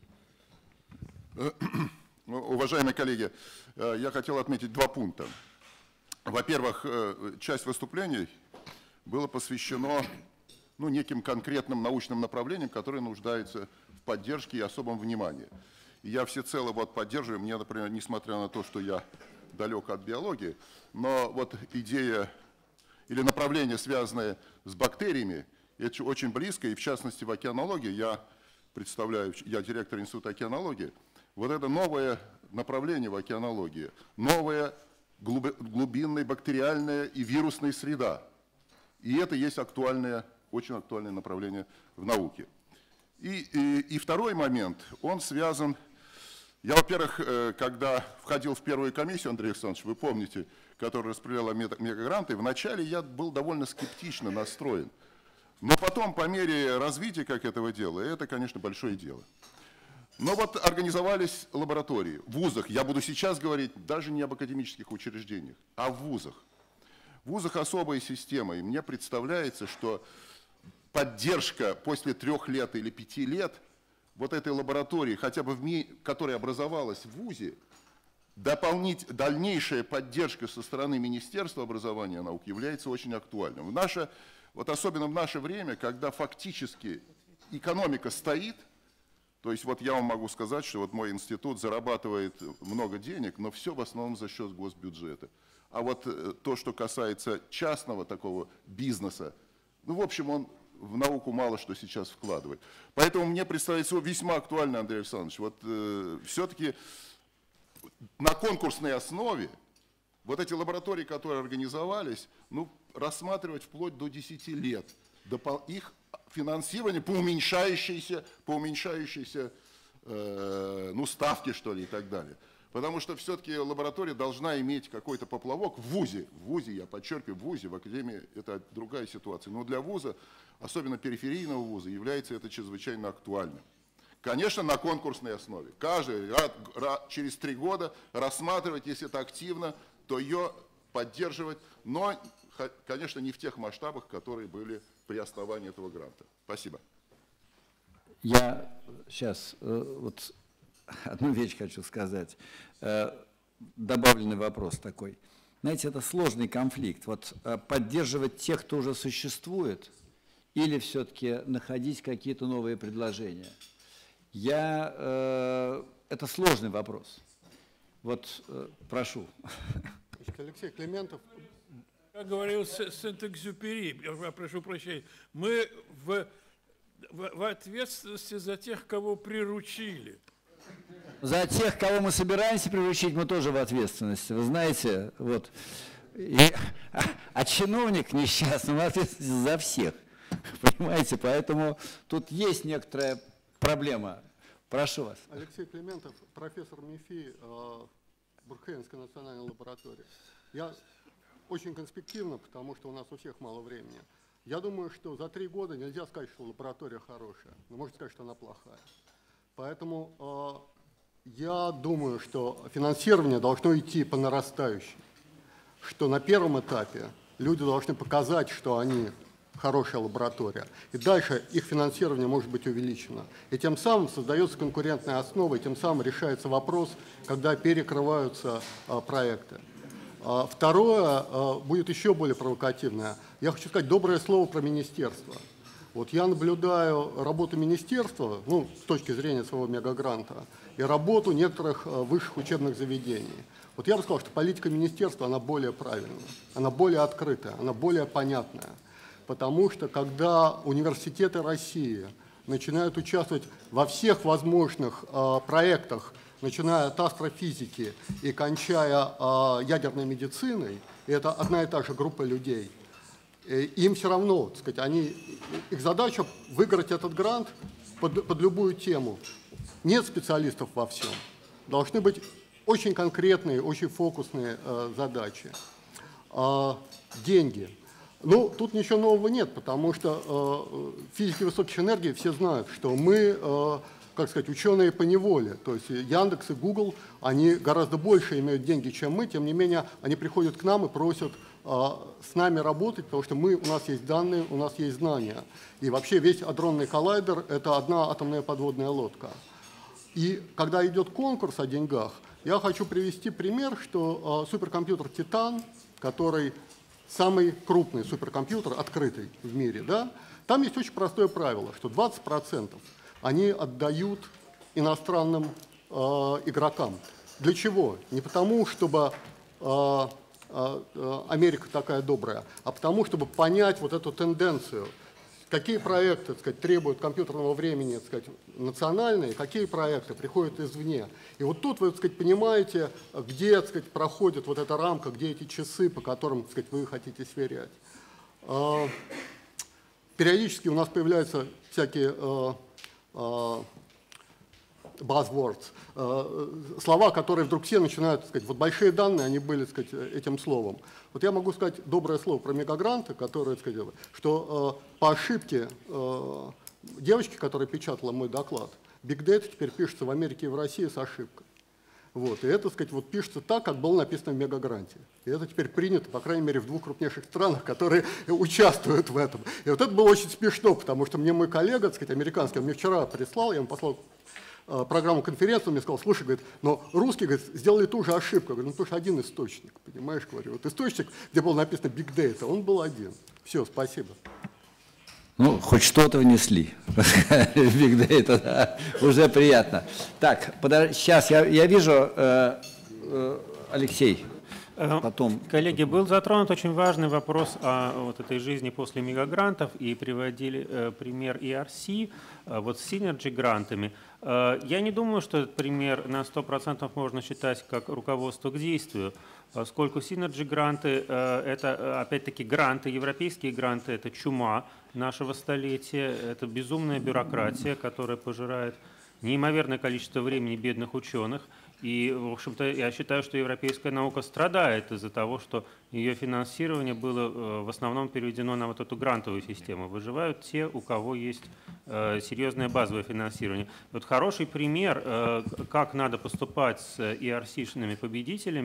Уважаемые коллеги, я хотел отметить два пункта. Во-первых, часть выступлений была посвящена ну, неким конкретным научным направлениям, которые нуждаются в поддержке и особом внимании. И я всецело вот поддерживаю, мне, например, несмотря на то, что я далек от биологии, но вот идея или направление, связанное с бактериями, это очень близко, и в частности в океанологии, я представляю, я директор Института океанологии, вот это новое направление в океанологии, новая глубинная бактериальная и вирусная среда. И это есть актуальное, очень актуальное направление в науке. И, и, и второй момент, он связан, я, во-первых, когда входил в первую комиссию, Андрей Александрович, вы помните, которая распределяла мегагранты, вначале я был довольно скептично настроен. Но потом, по мере развития как этого дела, это, конечно, большое дело. Но вот организовались лаборатории в вузах. Я буду сейчас говорить даже не об академических учреждениях, а в вузах. В вузах особая система, и мне представляется, что поддержка после трех лет или пяти лет вот этой лаборатории, хотя бы в ми, которая образовалась в вузе, дополнить, дальнейшая поддержка со стороны Министерства образования и науки является очень актуальным. В наше, вот особенно в наше время, когда фактически экономика стоит, то есть вот я вам могу сказать, что вот мой институт зарабатывает много денег, но все в основном за счет госбюджета. А вот то, что касается частного такого бизнеса, ну, в общем, он в науку мало что сейчас вкладывает. Поэтому мне представляется весьма актуально, Андрей Александрович, вот э, все-таки на конкурсной основе вот эти лаборатории, которые организовались, ну, рассматривать вплоть до десяти лет их финансирование по уменьшающейся, по уменьшающейся э, ну, ставке, что ли, и так далее. Потому что все-таки лаборатория должна иметь какой-то поплавок в вузе. В вузе, я подчеркиваю, в вузе, в академии это другая ситуация. Но для вуза, особенно периферийного вуза, является это чрезвычайно актуальным. Конечно, на конкурсной основе. Каждый рад, рад, через три года рассматривать, если это активно, то ее поддерживать, но, конечно, не в тех масштабах, которые были при основании этого гранта. Спасибо. Я сейчас вот одну вещь хочу сказать. Добавленный вопрос такой. Знаете, это сложный конфликт. Вот поддерживать тех, кто уже существует, или все-таки находить какие-то новые предложения? Я, э, это сложный вопрос. Вот, э, прошу. Алексей Климентов. Как говорил Сент-Экзюпери, я прошу прощения, мы в, в, в ответственности за тех, кого приручили. За тех, кого мы собираемся приручить, мы тоже в ответственности. Вы знаете, вот. И, а, а чиновник несчастный, он ответственен за всех. Понимаете, поэтому тут есть некоторая проблема. Прошу вас. Алексей Климентов, профессор МИФИ, э, Бурхенской национальной лаборатории. Я очень конспективно, потому что у нас у всех мало времени. Я думаю, что за три года нельзя сказать, что лаборатория хорошая, но можно сказать, что она плохая. Поэтому э, я думаю, что финансирование должно идти по нарастающей, что на первом этапе люди должны показать, что они хорошая лаборатория. И дальше их финансирование может быть увеличено. И тем самым создается конкурентная основа, и тем самым решается вопрос, когда перекрываются а, проекты. А, второе а, будет еще более провокативное. Я хочу сказать доброе слово про министерство. Вот я наблюдаю работу министерства, ну, с точки зрения своего мегагранта, и работу некоторых а, высших учебных заведений. Вот я бы сказал, что политика министерства, она более правильная, она более открытая, она более понятная. Потому что когда университеты России начинают участвовать во всех возможных э, проектах, начиная от астрофизики и кончая э, ядерной медициной, и это одна и та же группа людей, э, им все равно, так сказать, они, их задача выиграть этот грант под, под любую тему. Нет специалистов во всем. Должны быть очень конкретные, очень фокусные э, задачи. Э, деньги. Ну, тут ничего нового нет, потому что э, физики высоких энергий все знают, что мы, э, как сказать, ученые по неволе. То есть Яндекс и Google, они гораздо больше имеют деньги, чем мы, тем не менее они приходят к нам и просят э, с нами работать, потому что мы, у нас есть данные, у нас есть знания. И вообще весь адронный коллайдер – это одна атомная подводная лодка. И когда идет конкурс о деньгах, я хочу привести пример, что э, суперкомпьютер «Титан», который самый крупный суперкомпьютер, открытый в мире, да, там есть очень простое правило, что двадцать процентов они отдают иностранным э, игрокам. Для чего? Не потому, чтобы э, э, Америка такая добрая, а потому, чтобы понять вот эту тенденцию, какие проекты, так сказать, требуют компьютерного времени, так сказать, национальные, какие проекты приходят извне. И вот тут вы, так сказать, понимаете, где, так сказать, проходит вот эта рамка, где эти часы, по которым, так сказать, вы хотите сверять. Периодически у нас появляются всякие buzzwords, слова, которые вдруг все начинают, так сказать, вот большие данные, они были, так сказать, этим словом. Вот я могу сказать доброе слово про мегагранты, которые, так сказать, что э, по ошибке э, девочки, которая печатала мой доклад, Big Data теперь пишется в Америке и в России с ошибкой. Вот, и это, так сказать, вот пишется так, как было написано в мегагранте. И это теперь принято, по крайней мере, в двух крупнейших странах, которые участвуют в этом. И вот это было очень смешно, потому что мне мой коллега, так сказать, американский, он мне вчера прислал, я ему послал программу конференции, он мне сказал, слушай, говорит, но русские, говорит, сделали ту же ошибку. Я говорю, ну потому что один источник, понимаешь, говорю. Вот источник, где было написано Big Data, он был один. Все, спасибо. Ну, хоть что-то внесли. Big Data, да, уже приятно. Так, подож... сейчас я, я вижу, э, э, Алексей. Потом. Коллеги, был затронут очень важный вопрос о вот этой жизни после мегагрантов, и приводили э, пример и ар си э, вот с синерджи-грантами. Э, я не думаю, что этот пример на сто процентов можно считать как руководство к действию, поскольку синерджи-гранты э, – это, опять-таки, гранты, европейские гранты – это чума нашего столетия, это безумная бюрократия, которая пожирает неимоверное количество времени бедных ученых. И, в общем-то, я считаю, что европейская наука страдает из-за того, что ее финансирование было в основном переведено на вот эту грантовую систему. Выживают те, у кого есть серьезное базовое финансирование. Вот хороший пример, как надо поступать с и ар си-шными победителями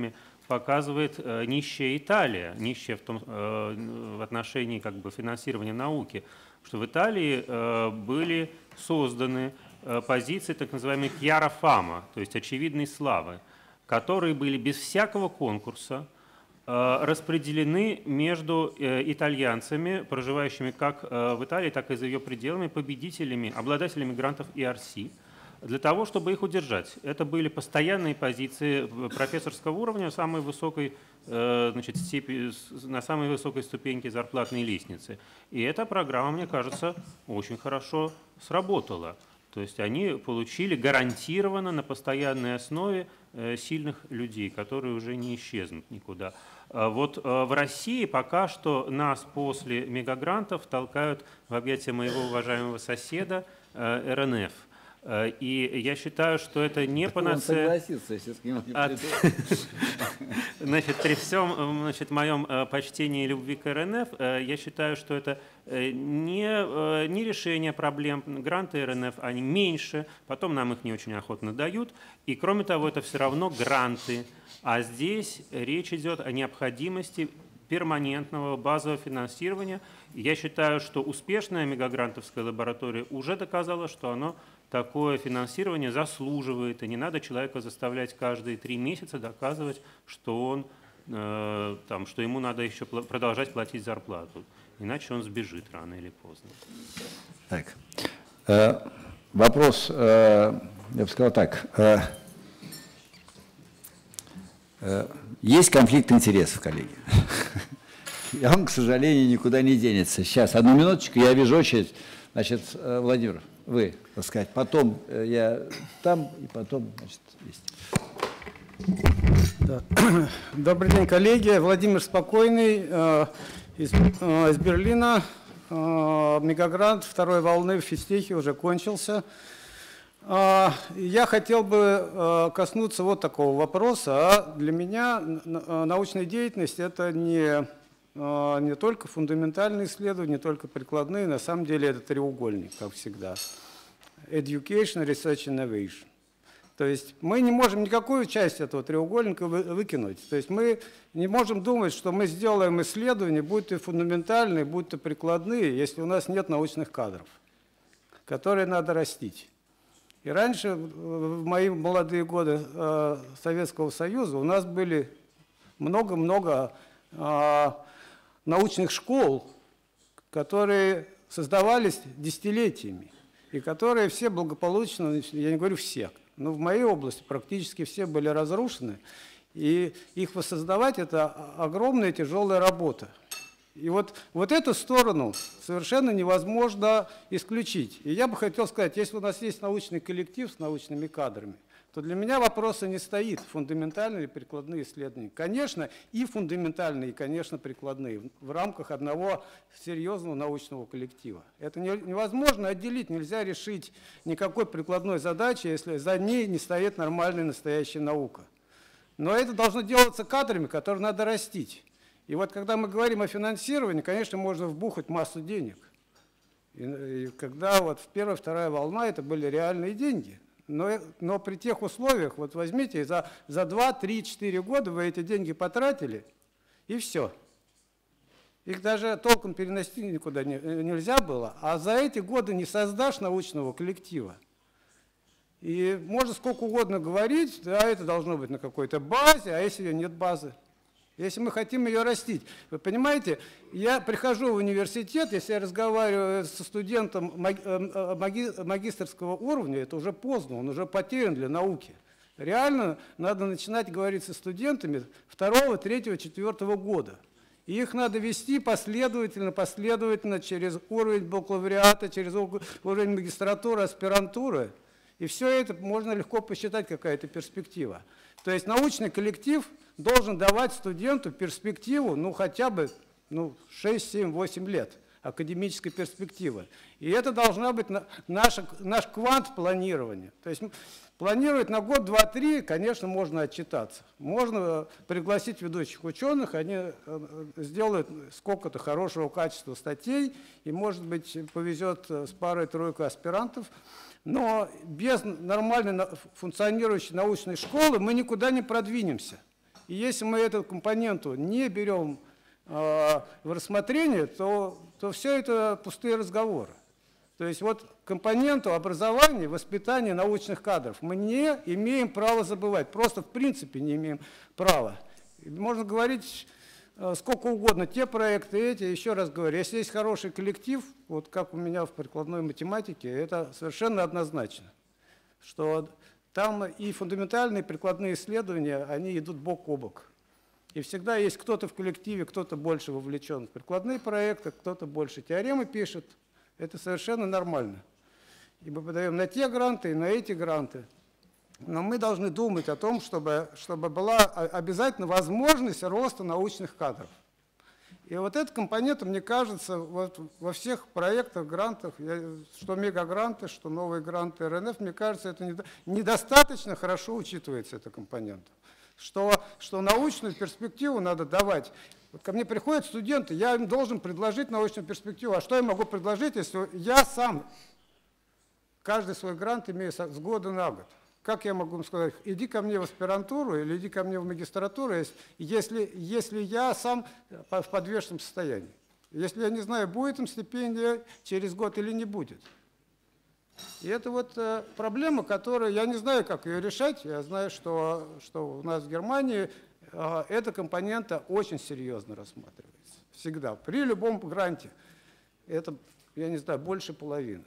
показывает нищая Италия, нищая в, том, в отношении как бы финансирования науки, что в Италии были созданы позиции так называемой chiara fama, то есть очевидной славы, которые были без всякого конкурса распределены между итальянцами, проживающими как в Италии, так и за ее пределами, победителями, обладателями грантов и ар си, для того, чтобы их удержать. Это были постоянные позиции профессорского уровня самой высокой, значит, степени, на самой высокой ступеньке зарплатной лестницы. И эта программа, мне кажется, очень хорошо сработала. То есть они получили гарантированно на постоянной основе сильных людей, которые уже не исчезнут никуда. Вот в России пока что нас после мегагрантов толкают в объятия моего уважаемого соседа эр эн эф. И я считаю, что это не панацея. Он согласится, если с ним не От... Значит, при всем, значит, моем почтении и любви к эр эн эф, я считаю, что это не, не решение проблем. Гранты эр эн эф, они меньше, потом нам их не очень охотно дают. И кроме того, это все равно гранты. А здесь речь идет о необходимости перманентного базового финансирования. Я считаю, что успешная мегагрантовская лаборатория уже доказала, что оно такое финансирование заслуживает, и не надо человека заставлять каждые три месяца доказывать, что, он, э, там, что ему надо еще пл- продолжать платить зарплату, иначе он сбежит рано или поздно. Так. Э, вопрос, э, я бы сказал так, э, э, есть конфликт интересов, коллеги. И он, к сожалению, никуда не денется. Сейчас, одну минуточку, я вижу очередь. Значит, Владимир, вы, так сказать, потом я там, и потом, значит, есть. Да. Добрый день, коллеги. Владимир Спокойный э, из, э, из Берлина. Э, мегагрант второй волны в физтехе уже кончился. Э, я хотел бы э, коснуться вот такого вопроса. А для меня научная деятельность – это не, э, не только фундаментальные исследования, не только прикладные. На самом деле это треугольник, как всегда. Education, Research, Innovation. То есть мы не можем никакую часть этого треугольника выкинуть. То есть мы не можем думать, что мы сделаем исследования, будь то фундаментальные, будь то прикладные, если у нас нет научных кадров, которые надо растить. И раньше, в мои молодые годы Советского Союза, у нас были много-много научных школ, которые создавались десятилетиями, и которые все благополучно, я не говорю все, но в моей области практически все были разрушены, и их воссоздавать – это огромная тяжелая работа. И вот, вот эту сторону совершенно невозможно исключить. И я бы хотел сказать, если у нас есть научный коллектив с научными кадрами, то для меня вопроса не стоит, фундаментальные или прикладные исследования. Конечно, и фундаментальные, и, конечно, прикладные, в рамках одного серьезного научного коллектива. Это невозможно отделить, нельзя решить никакой прикладной задачи, если за ней не стоит нормальная настоящая наука. Но это должно делаться кадрами, которые надо растить. И вот когда мы говорим о финансировании, конечно, можно вбухать массу денег. И, и когда вот в первая, вторая волна это были реальные деньги. Но, но при тех условиях, вот возьмите, за, за два, три, четыре года вы эти деньги потратили, и все. Их даже толком перенести никуда не, нельзя было, а за эти годы не создашь научного коллектива. И можно сколько угодно говорить, да, это должно быть на какой-то базе, а если нет базы? Если мы хотим ее растить. Вы понимаете, я прихожу в университет, если я разговариваю со студентом маги, магистерского уровня, это уже поздно, он уже потерян для науки. Реально надо начинать говорить со студентами второго, третьего, четвертого года. И их надо вести последовательно, последовательно через уровень бакалавриата, через уровень магистратуры, аспирантуры. И все это можно легко посчитать, какая-то перспектива. То есть научный коллектив должен давать студенту перспективу, ну, хотя бы ну, шесть, семь, восемь лет академической перспективы. И это должна быть наша, наш квант планирования. То есть планировать на год, два, три, конечно, можно отчитаться. Можно пригласить ведущих ученых, они сделают сколько-то хорошего качества статей, и, может быть, повезет с парой-тройкой аспирантов. Но без нормально функционирующей научной школы мы никуда не продвинемся. И если мы эту компоненту не берем э, в рассмотрение, то, то все это пустые разговоры. То есть вот компоненту образования, воспитания научных кадров мы не имеем права забывать, просто в принципе не имеем права. Можно говорить э, сколько угодно, те проекты, эти, еще раз говорю, если есть хороший коллектив, вот как у меня в прикладной математике, это совершенно однозначно, что там и фундаментальные прикладные исследования, они идут бок о бок. И всегда есть кто-то в коллективе, кто-то больше вовлечен в прикладные проекты, кто-то больше теоремы пишет. Это совершенно нормально. И мы подаем на те гранты и на эти гранты. Но мы должны думать о том, чтобы, чтобы была обязательно возможность роста научных кадров. И вот этот компонент, мне кажется, вот во всех проектах, грантах, что мегагранты, что новые гранты эр эн эф, мне кажется, это недостаточно хорошо учитывается, этот компонент. Что, что научную перспективу надо давать. Ко мне приходят студенты, я им должен предложить научную перспективу. А что я могу предложить, если я сам каждый свой грант имею с года на год? Как я могу им сказать, иди ко мне в аспирантуру или иди ко мне в магистратуру, если, если я сам в подвешенном состоянии? Если я не знаю, будет им стипендия через год или не будет. И это вот э, проблема, которая, я не знаю, как ее решать. Я знаю, что, что у нас в Германии э, эта компонента очень серьезно рассматривается. Всегда. При любом гранте. Это, я не знаю, больше половины.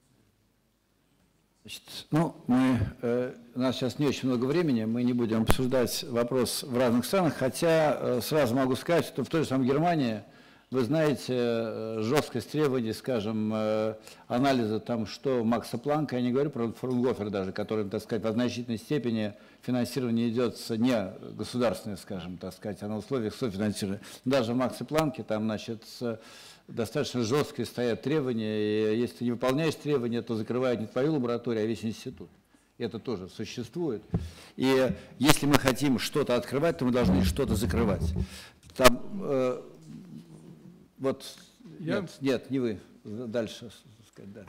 Значит, ну, мы, э, у нас сейчас не очень много времени, мы не будем обсуждать вопрос в разных странах, хотя э, сразу могу сказать, что в той же самой Германии, вы знаете, э, жесткость требований, скажем, э, анализа там, что Макса Планка, я не говорю про Фрунгофер даже, который, так сказать, в значительной степени финансирование идет не государственное, скажем, так сказать, а на условиях софинансирования. Даже в Максе Планке там, значит, достаточно жесткие стоят требования, и если ты не выполняешь требования, то закрывают не твою лабораторию, а весь институт. Это тоже существует. И если мы хотим что-то открывать, то мы должны что-то закрывать. Там, э, вот, Я... нет, нет, не вы, дальше. Да.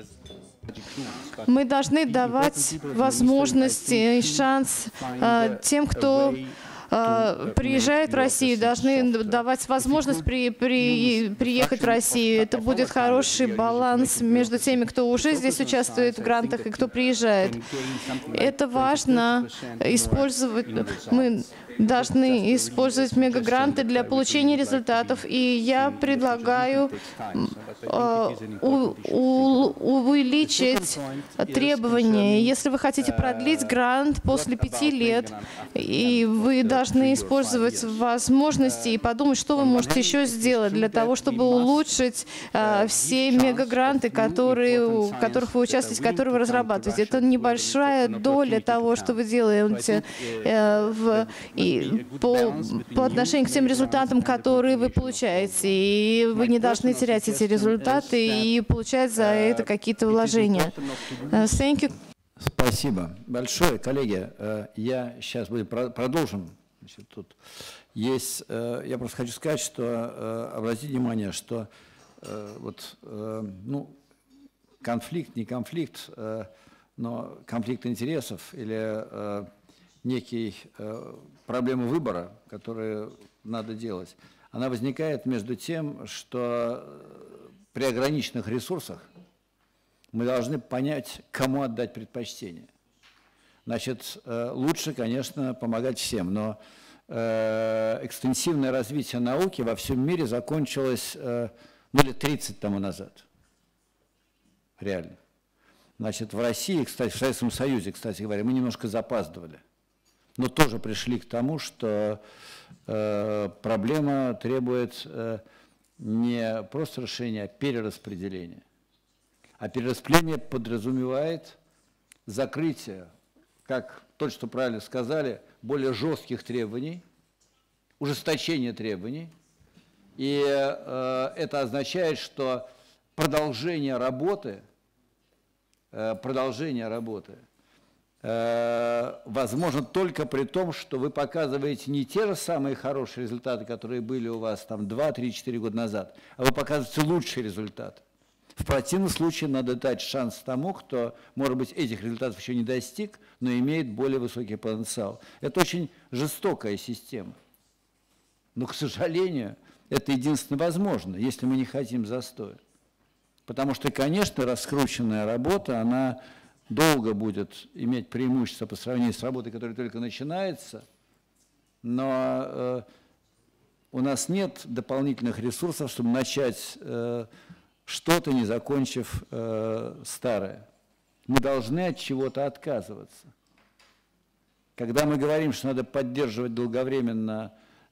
Мы должны давать возможность и шанс э, тем, кто приезжают в Россию, должны давать возможность при, при, приехать в Россию. Это будет хороший баланс между теми, кто уже здесь участвует в грантах и кто приезжает. Это важно использовать. Мы должны использовать мегагранты для получения результатов. И я предлагаю э, у, у, увеличить требования. Если вы хотите продлить грант после пяти лет, и вы должны использовать возможности и подумать, что вы можете еще сделать для того, чтобы улучшить э, все мегагранты, которые, в которых вы участвуете, которые вы разрабатываете. Это небольшая доля того, что вы делаете э, в, и по, по отношению к тем результатам, которые вы получаете. И вы не должны терять эти результаты и получать за это какие-то вложения. Thank you. Спасибо большое, коллеги. Я сейчас буду продолжим. Значит, тут есть, я просто хочу сказать, что обратите внимание, что вот, ну, конфликт, не конфликт, но конфликт интересов или некий проблема выбора, которую надо делать, она возникает между тем, что при ограниченных ресурсах мы должны понять, кому отдать предпочтение. Значит, лучше, конечно, помогать всем, но экстенсивное развитие науки во всем мире закончилось ну, лет тридцать тому назад. Реально. Значит, в России, кстати, в Советском Союзе, кстати говоря, мы немножко запаздывали. Но тоже пришли к тому, что э, проблема требует э, не просто решения, а перераспределения. А перераспределение подразумевает закрытие, как только что правильно сказали, более жестких требований, ужесточение требований. И э, это означает, что продолжение работы, э, продолжение работы возможно только при том, что вы показываете не те же самые хорошие результаты, которые были у вас там два, три, четыре года назад, а вы показываете лучшие результаты. В противном случае надо дать шанс тому, кто, может быть, этих результатов еще не достиг, но имеет более высокий потенциал. Это очень жестокая система. Но, к сожалению, это единственно возможно, если мы не хотим застоя. Потому что, конечно, раскрученная работа, она долго будет иметь преимущество по сравнению с работой, которая только начинается, но э, у нас нет дополнительных ресурсов, чтобы начать э, что-то, не закончив э, старое. Мы должны от чего-то отказываться. Когда мы говорим, что надо поддерживать долговременно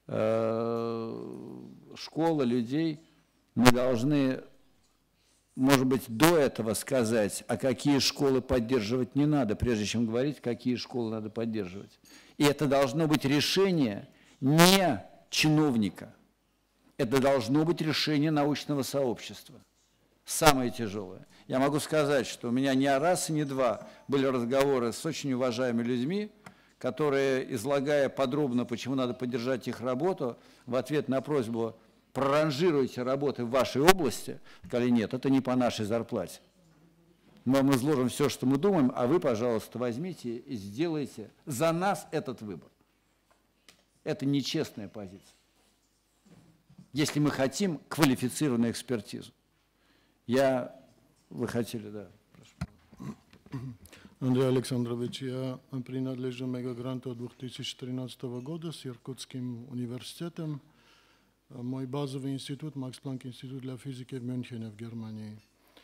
э, школы, людей, мы должны, может быть, до этого сказать, а какие школы поддерживать не надо, прежде чем говорить, какие школы надо поддерживать. И это должно быть решение не чиновника, это должно быть решение научного сообщества. Самое тяжелое. Я могу сказать, что у меня не раз и не два были разговоры с очень уважаемыми людьми, которые, излагая подробно, почему надо поддержать их работу, в ответ на просьбу проранжируйте работы в вашей области, сказали, нет, это не по нашей зарплате. Мы вам изложим все, что мы думаем, а вы, пожалуйста, возьмите и сделайте за нас этот выбор. Это нечестная позиция. Если мы хотим квалифицированную экспертизу. Я, вы хотели, да, прошу. Андрей Александрович, я принадлежу мегагранту две тысячи тринадцатого года с Иркутским университетом. Мой базовый институт, Макс Планк институт для физики в Мюнхене, в Германии.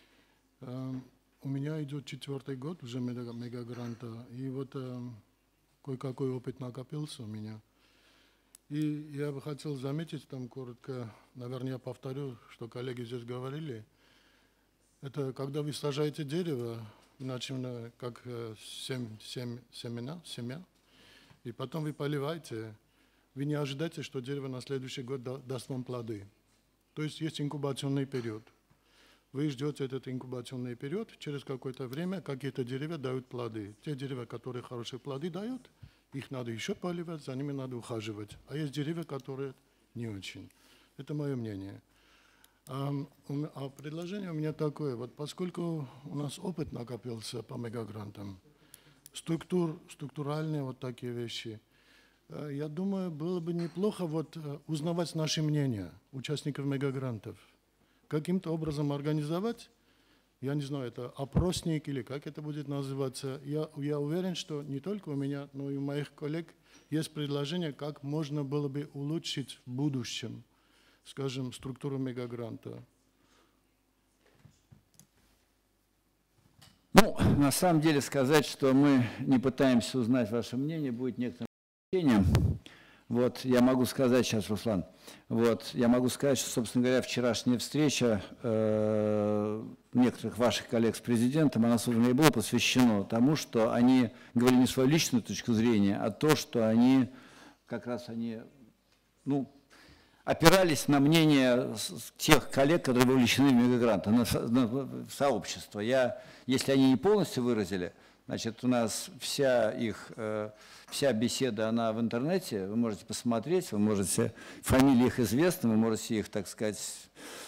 У меня идет четвертый год уже мегагранта, и вот кое-какой опыт накопился у меня. И я бы хотел заметить, там коротко, наверное, я повторю, что коллеги здесь говорили, это когда вы сажаете дерево, иначе как сем, сем, семена, семя, и потом вы поливаете, вы не ожидаете, что дерево на следующий год даст вам плоды. То есть есть инкубационный период. Вы ждете этот инкубационный период, через какое-то время какие-то деревья дают плоды. Те деревья, которые хорошие плоды дают, их надо еще поливать, за ними надо ухаживать. А есть деревья, которые не очень. Это мое мнение. А, а предложение у меня такое. Вот поскольку у нас опыт накопился по мегагрантам, структур, структуральные вот такие вещи, я думаю, было бы неплохо вот узнавать наши мнения участников мегагрантов. Каким-то образом организовать, я не знаю, это опросник или как это будет называться. Я, я уверен, что не только у меня, но и у моих коллег есть предложение, как можно было бы улучшить в будущем, скажем, структуру мегагранта. Ну, на самом деле сказать, что мы не пытаемся узнать ваше мнение, будет некоторым исключением. Вот, я могу сказать сейчас, Руслан, вот, я могу сказать, что, собственно говоря, вчерашняя встреча э, некоторых ваших коллег с президентом, она, собственно, и была посвящена тому, что они говорили не свою личную точку зрения, а то, что они, как раз они, ну, опирались на мнение тех коллег, которые вовлечены в мегагранты, на, на, в сообщество. Я, если они не полностью выразили, значит, у нас вся их, э, вся беседа, она в интернете, вы можете посмотреть, вы можете, фамилии их известны, вы можете их, так сказать,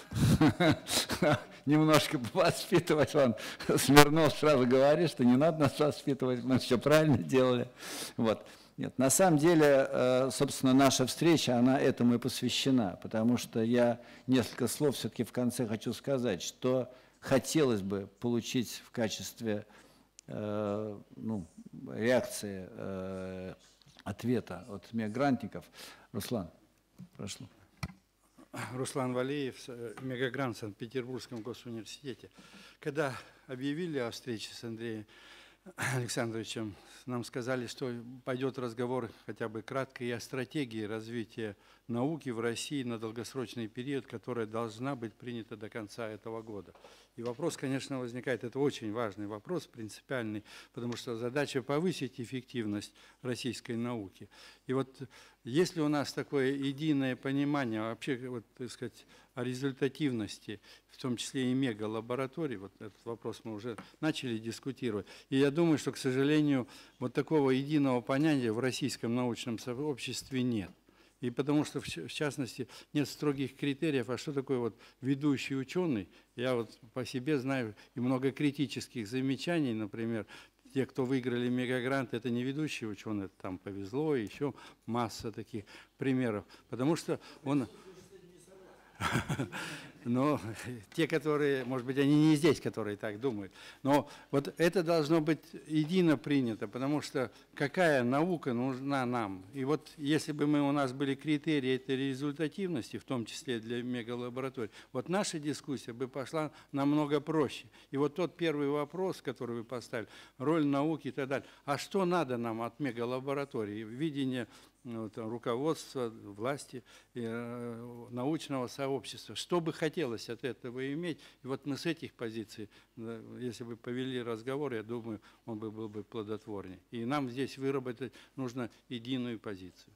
немножко воспитывать. Вон, Смирнов сразу говорит, что не надо нас воспитывать, мы все правильно делали. Вот. Нет, на самом деле, собственно, наша встреча, она этому и посвящена, потому что я несколько слов все-таки в конце хочу сказать, что хотелось бы получить в качестве э, ну, реакции, э, ответа от мегагрантников. Руслан, прошу. Руслан Валеев, мегагрант в Санкт-Петербургском госуниверситете. Когда объявили о встрече с Андреем Александровичем, нам сказали, что пойдет разговор хотя бы кратко и о стратегии развития науки в России на долгосрочный период, которая должна быть принята до конца этого года. И вопрос, конечно, возникает, это очень важный вопрос, принципиальный, потому что задача повысить эффективность российской науки. И вот если у нас такое единое понимание вообще, вот, так сказать, о результативности, в том числе и мегалабораторий, вот этот вопрос мы уже начали дискутировать. И я думаю, что, к сожалению, вот такого единого понятия в российском научном сообществе нет. И потому что, в частности, нет строгих критериев, а что такое вот ведущий ученый. Я вот по себе знаю и много критических замечаний, например, те, кто выиграли мегагрант, это не ведущий ученый, там повезло, еще масса таких примеров. Потому что он... Но те, которые, может быть, они не здесь, которые так думают. Но вот это должно быть едино принято, потому что какая наука нужна нам? И вот если бы мы, у нас были критерии этой результативности, в том числе для мегалабораторий, вот наша дискуссия бы пошла намного проще. И вот тот первый вопрос, который вы поставили, роль науки и так далее. А что надо нам от мегалаборатории? Видение вот, руководства, власти, э, научного сообщества. Что бы хотелось от этого иметь? И вот мы с этих позиций, да, если бы повели разговор, я думаю, он бы был бы плодотворнее. И нам здесь выработать нужно единую позицию.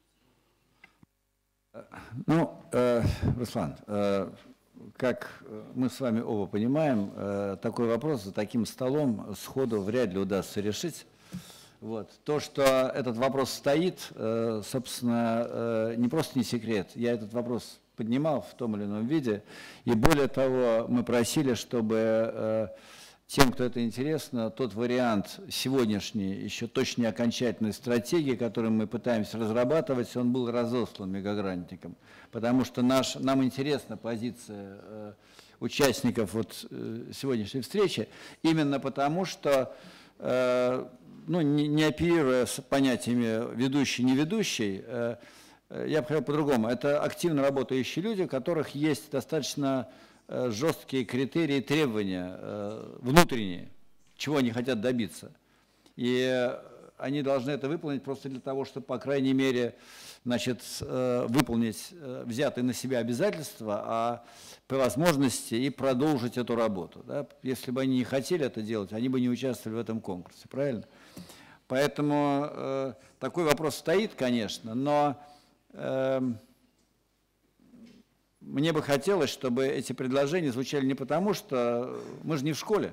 Ну, э, Руслан, э, как мы с вами оба понимаем, э, такой вопрос за таким столом сходу вряд ли удастся решить. Вот. То, что этот вопрос стоит, э, собственно, э, не просто не секрет. Я этот вопрос поднимал в том или ином виде. И более того, мы просили, чтобы э, тем, кто это интересно, тот вариант сегодняшней, еще точно не окончательной стратегии, которую мы пытаемся разрабатывать, он был разослан мегагрантникам. Потому что наш, нам интересна позиция э, участников вот, э, сегодняшней встречи, именно потому что... Э, ну, не, не оперируя с понятиями ведущий, не ведущий, э, я бы хотел по-другому. Это активно работающие люди, у которых есть достаточно э, жесткие критерии, требования э, внутренние, чего они хотят добиться. И э, они должны это выполнить просто для того, чтобы, по крайней мере, значит, э, выполнить э, взятые на себя обязательства, а по возможности и продолжить эту работу. Да? Если бы они не хотели это делать, они бы не участвовали в этом конкурсе, правильно? Поэтому э, такой вопрос стоит, конечно, но э, мне бы хотелось, чтобы эти предложения звучали не потому, что мы же не в школе,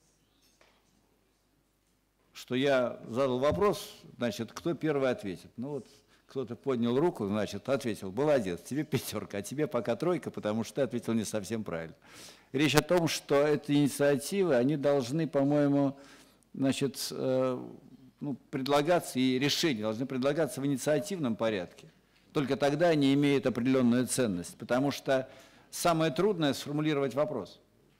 что я задал вопрос, значит, кто первый ответит. Ну вот кто-то поднял руку, значит, ответил, молодец, тебе пятерка, а тебе пока тройка, потому что ты ответил не совсем правильно. Речь о том, что эти инициативы, они должны, по-моему, значит, э, ну, предлагаться, и решения должны предлагаться в инициативном порядке. Только тогда они имеют определенную ценность, потому что самое трудное – сформулировать вопрос.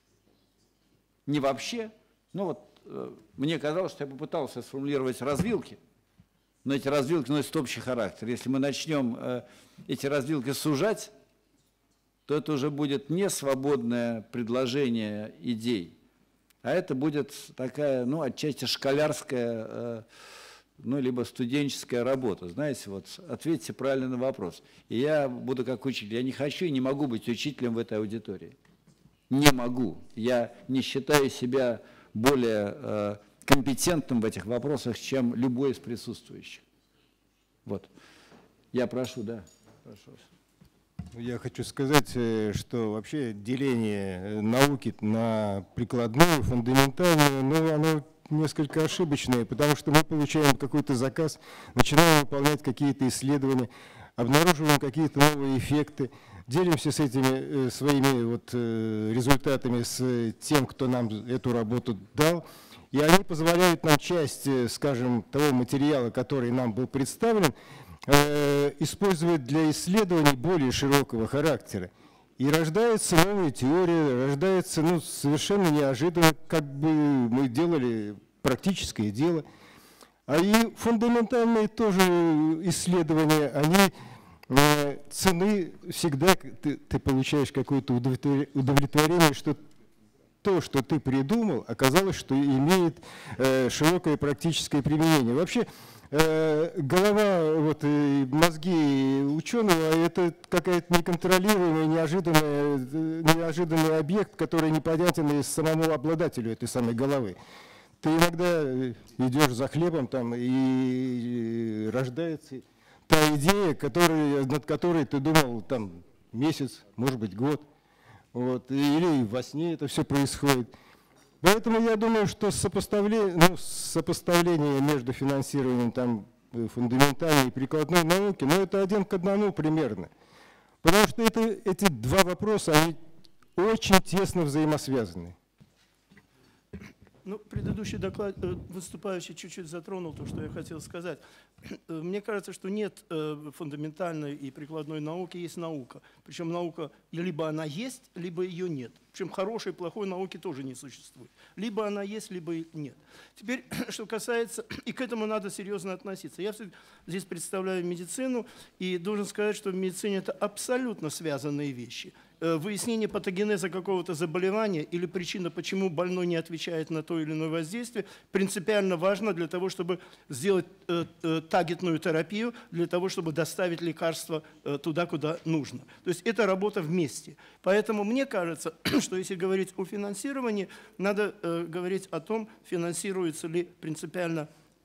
Не вообще, ну вот э, мне казалось, что я попытался сформулировать развилки, но эти развилки носят общий характер. Если мы начнем э, эти развилки сужать, то это уже будет не свободное предложение идей, а это будет такая, ну, отчасти школярская, э, ну, либо студенческая работа. Знаете, вот ответьте правильно на вопрос. И я буду как учитель. Я не хочу и не могу быть учителем в этой аудитории. Не могу. Я не считаю себя более э, компетентным в этих вопросах, чем любой из присутствующих. Вот. Я прошу, да, прошу. Я хочу сказать, что вообще деление науки на прикладную, фундаментальную, ну, оно несколько ошибочное, потому что мы получаем какой-то заказ, начинаем выполнять какие-то исследования, обнаруживаем какие-то новые эффекты, делимся с этими своими вот результатами с тем, кто нам эту работу дал, и они позволяют нам часть, скажем, того материала, который нам был представлен, использовать для исследований более широкого характера. И рождается новая теория, рождается ну, совершенно неожиданно, как бы мы делали практическое дело. А и фундаментальные тоже исследования, они э, цены всегда, ты, ты получаешь какое-то удовлетворение, что то, что ты придумал, оказалось, что имеет э, широкое практическое применение. Вообще, голова, вот, и мозги ученого – это какая-то неконтролируемая, неожиданная, неожиданный объект, который непонятен и самому обладателю этой самой головы. Ты иногда идешь за хлебом, там, и рождается та идея, которая, над которой ты думал там, месяц, может быть, год. Вот, или во сне это все происходит. Поэтому я думаю, что сопоставление, ну, сопоставление между финансированием там, фундаментальной и прикладной науки, но это один к одному примерно. Потому что это, эти два вопроса, они очень тесно взаимосвязаны. Ну, предыдущий доклад, выступающий чуть-чуть затронул то, что я хотел сказать. Мне кажется, что нет фундаментальной и прикладной науки, есть наука. Причем наука, либо она есть, либо ее нет. Причем хорошей и плохой науки тоже не существует. Либо она есть, либо нет. Теперь, что касается, и к этому надо серьезно относиться. Я здесь представляю медицину, и должен сказать, что в медицине это абсолютно связанные вещи. Выяснение патогенеза какого-то заболевания или причина, почему больной не отвечает на то или иное воздействие, принципиально важно для того, чтобы сделать э, э, таргетную терапию, для того, чтобы доставить лекарство э, туда, куда нужно. То есть это работа вместе. Поэтому мне кажется, что если говорить о финансировании, надо э, говорить о том, финансируется ли принципиально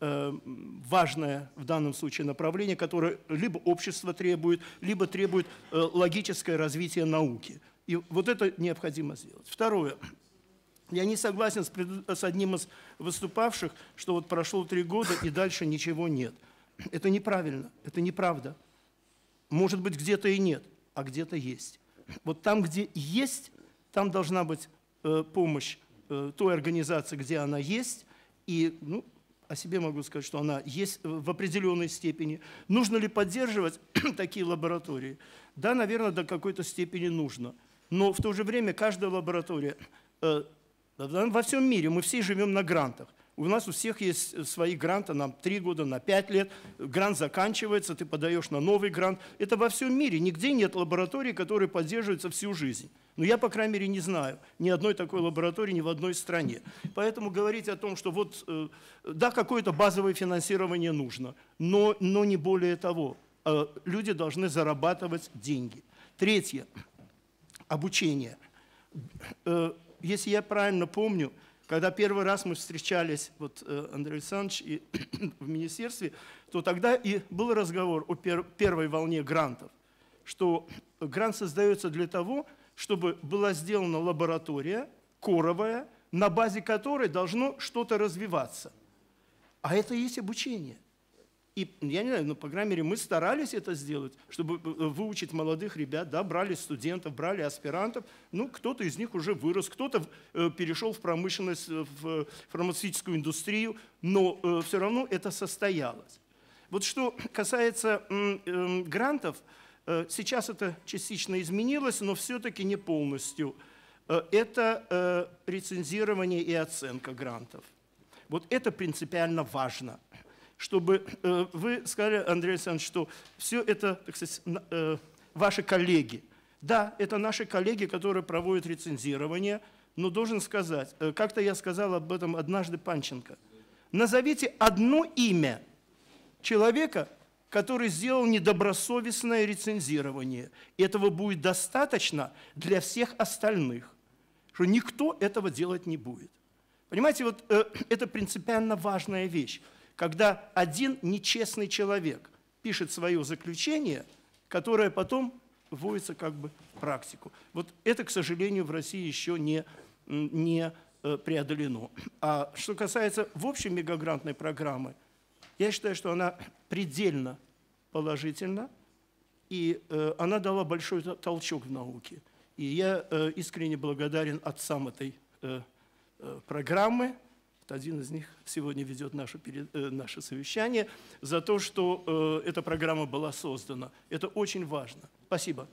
важное в данном случае направление, которое либо общество требует, либо требует логическое развитие науки. И вот это необходимо сделать. Второе. Я не согласен с, пред... с одним из выступавших, что вот прошло три года и дальше ничего нет. Это неправильно, это неправда. Может быть, где-то и нет, а где-то есть. Вот там, где есть, там должна быть э, помощь э, той организации, где она есть, и, ну, о себе могу сказать, что она есть в определенной степени. Нужно ли поддерживать такие лаборатории? Да, наверное, до какой-то степени нужно. Но в то же время каждая лаборатория, э, во всем мире мы все живем на грантах. У нас у всех есть свои гранты, нам три года, на пять лет. Грант заканчивается, ты подаешь на новый грант. Это во всем мире. Нигде нет лаборатории, которые поддерживаются всю жизнь. Но я, по крайней мере, не знаю ни одной такой лаборатории ни в одной стране. Поэтому говорить о том, что вот, да, какое-то базовое финансирование нужно, но, но не более того. Люди должны зарабатывать деньги. Третье. Обучение. Если я правильно помню, когда первый раз мы встречались, вот, Андрей Александрович, и, в министерстве, то тогда и был разговор о пер, первой волне грантов, что грант создается для того, чтобы была сделана лаборатория коровая, на базе которой должно что-то развиваться. А это и есть обучение. И, я не знаю, но, по крайней мере, мы старались это сделать, чтобы выучить молодых ребят, да, брали студентов, брали аспирантов. Ну, кто-то из них уже вырос, кто-то перешел в промышленность, в фармацевтическую индустрию, но все равно это состоялось. Вот что касается грантов, сейчас это частично изменилось, но все-таки не полностью. Это рецензирование и оценка грантов. Вот это принципиально важно. Чтобы вы сказали, Андрей Александрович, что все это, так сказать, ваши коллеги. Да, это наши коллеги, которые проводят рецензирование, но должен сказать, как-то я сказал об этом однажды Панченко, назовите одно имя человека, который сделал недобросовестное рецензирование. Этого будет достаточно для всех остальных, что никто этого делать не будет. Понимаете, вот это принципиально важная вещь. Когда один нечестный человек пишет свое заключение, которое потом вводится как бы в практику. Вот это, к сожалению, в России еще не, не преодолено. А что касается в общей мегагрантной программы, я считаю, что она предельно положительна, и она дала большой толчок в науке. И я искренне благодарен отцам этой программы. Один из них сегодня ведет наше, наше совещание, за то, что э, эта программа была создана. Это очень важно. Спасибо.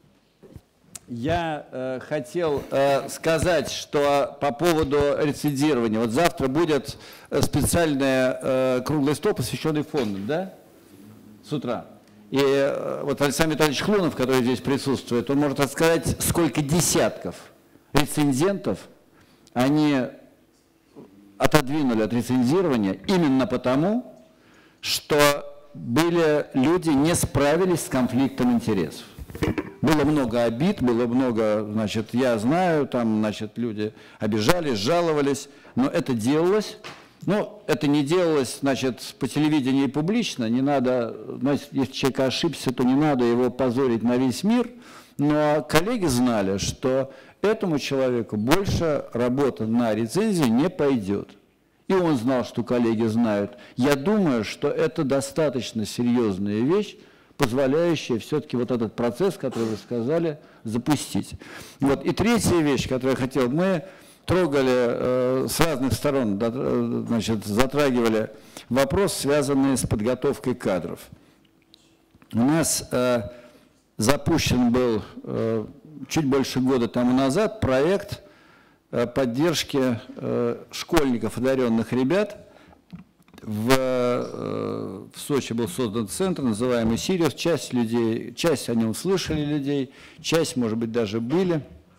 Я э, хотел э, сказать, что по поводу рецензирования. Вот завтра будет специальный э, круглый стол, посвященный фондам, да? С утра. И э, вот Александр Витальевич Хлунов, который здесь присутствует, он может рассказать, сколько десятков рецензентов они отодвинули от рецензирования именно потому, что были люди, не справились с конфликтом интересов. Было много обид, было много, значит, я знаю, там, значит, люди обижались, жаловались, но это делалось. Ну, это не делалось, значит, по телевидению и публично, не надо, значит, если человек ошибся, то не надо его позорить на весь мир, но коллеги знали, что этому человеку больше работа на рецензии не пойдет. и он знал, что коллеги знают. Я думаю, что это достаточно серьезная вещь, позволяющая все-таки вот этот процесс, который вы сказали, запустить. Вот. И третья вещь, которую я хотел, мы трогали э, с разных сторон, да, значит, затрагивали вопрос, связанный с подготовкой кадров. У нас э, запущен был э, чуть больше года тому назад проект э, поддержки э, школьников, одаренных ребят. В, э, в Сочи был создан центр, называемый «Сириус». Часть людей, часть о нем слышали людей, часть, может быть, даже были.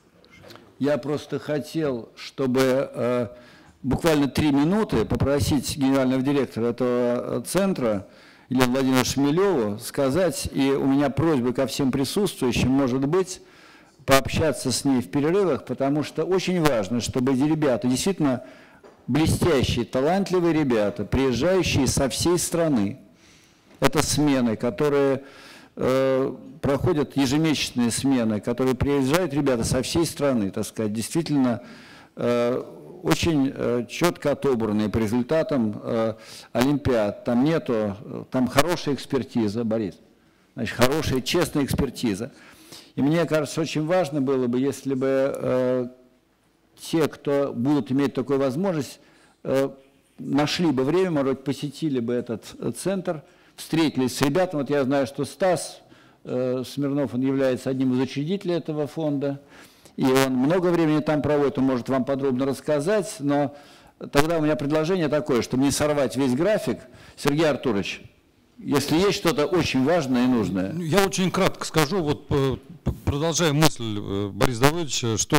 Я просто хотел, чтобы э, буквально три минуты попросить генерального директора этого центра, Елену Владимировну Шмелеву, сказать, и у меня просьба ко всем присутствующим, может быть, пообщаться с ней в перерывах, потому что очень важно, чтобы эти ребята, действительно блестящие, талантливые ребята, приезжающие со всей страны, это смены, которые э, проходят ежемесячные смены, которые приезжают ребята со всей страны, так сказать, действительно э, очень э, четко отобранные по результатам э, олимпиад. Там нету, там хорошая экспертиза, Борис, значит, хорошая, честная экспертиза. И мне кажется, очень важно было бы, если бы э, те, кто будут иметь такую возможность, э, нашли бы время, может быть, посетили бы этот э, центр, встретились с ребятами. Вот я знаю, что Стас э, Смирнов, он является одним из учредителей этого фонда, и он много времени там проводит, он может вам подробно рассказать, но тогда у меня предложение такое, чтобы не сорвать весь график. Сергей Артурович, если есть что-то очень важное и нужное. Я очень кратко скажу, вот продолжая мысль Бориса Давыдовича, что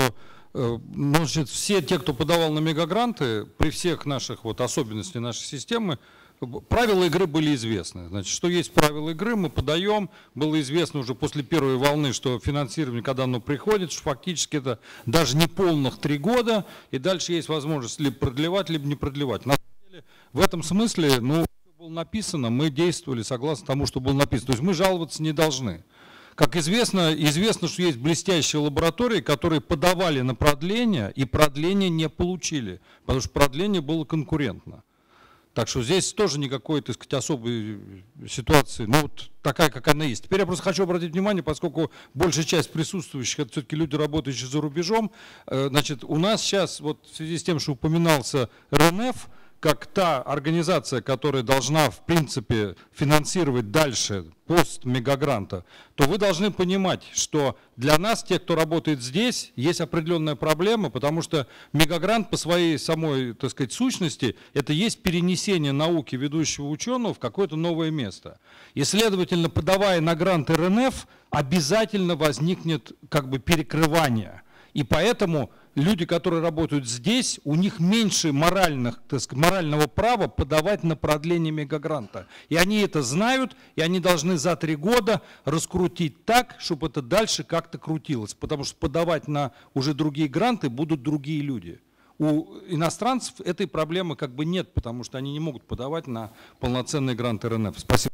значит, все те, кто подавал на мегагранты, при всех наших вот особенностях нашей системы, правила игры были известны. Значит, что есть правила игры, мы подаем. Было известно уже после первой волны, что финансирование, когда оно приходит, что фактически это даже не полных три года, и дальше есть возможность либо продлевать, либо не продлевать. На самом деле, в этом смысле, ну, что было написано, мы действовали согласно тому, что было написано. То есть мы жаловаться не должны. Как известно, известно, что есть блестящие лаборатории, которые подавали на продление, и продление не получили, потому что продление было конкурентно. Так что здесь тоже никакой, так сказать, особой ситуации, ну вот такая, как она есть. Теперь я просто хочу обратить внимание, поскольку большая часть присутствующих, это все-таки люди, работающие за рубежом, значит, у нас сейчас, вот в связи с тем, что упоминался эр эн эф, как та организация, которая должна, в принципе, финансировать дальше пост мегагранта, то вы должны понимать, что для нас, тех, кто работает здесь, есть определенная проблема, потому что мегагрант по своей самой, так сказать, сущности, это есть перенесение науки ведущего ученого в какое-то новое место. И, следовательно, подавая на грант эр эн эф, обязательно возникнет как бы перекрывание. И поэтому люди, которые работают здесь, у них меньше моральных, так сказать, морального права подавать на продление мегагранта. И они это знают, и они должны за три года раскрутить так, чтобы это дальше как-то крутилось. Потому что подавать на уже другие гранты будут другие люди. У иностранцев этой проблемы как бы нет, потому что они не могут подавать на полноценный грант эр эн эф. Спасибо.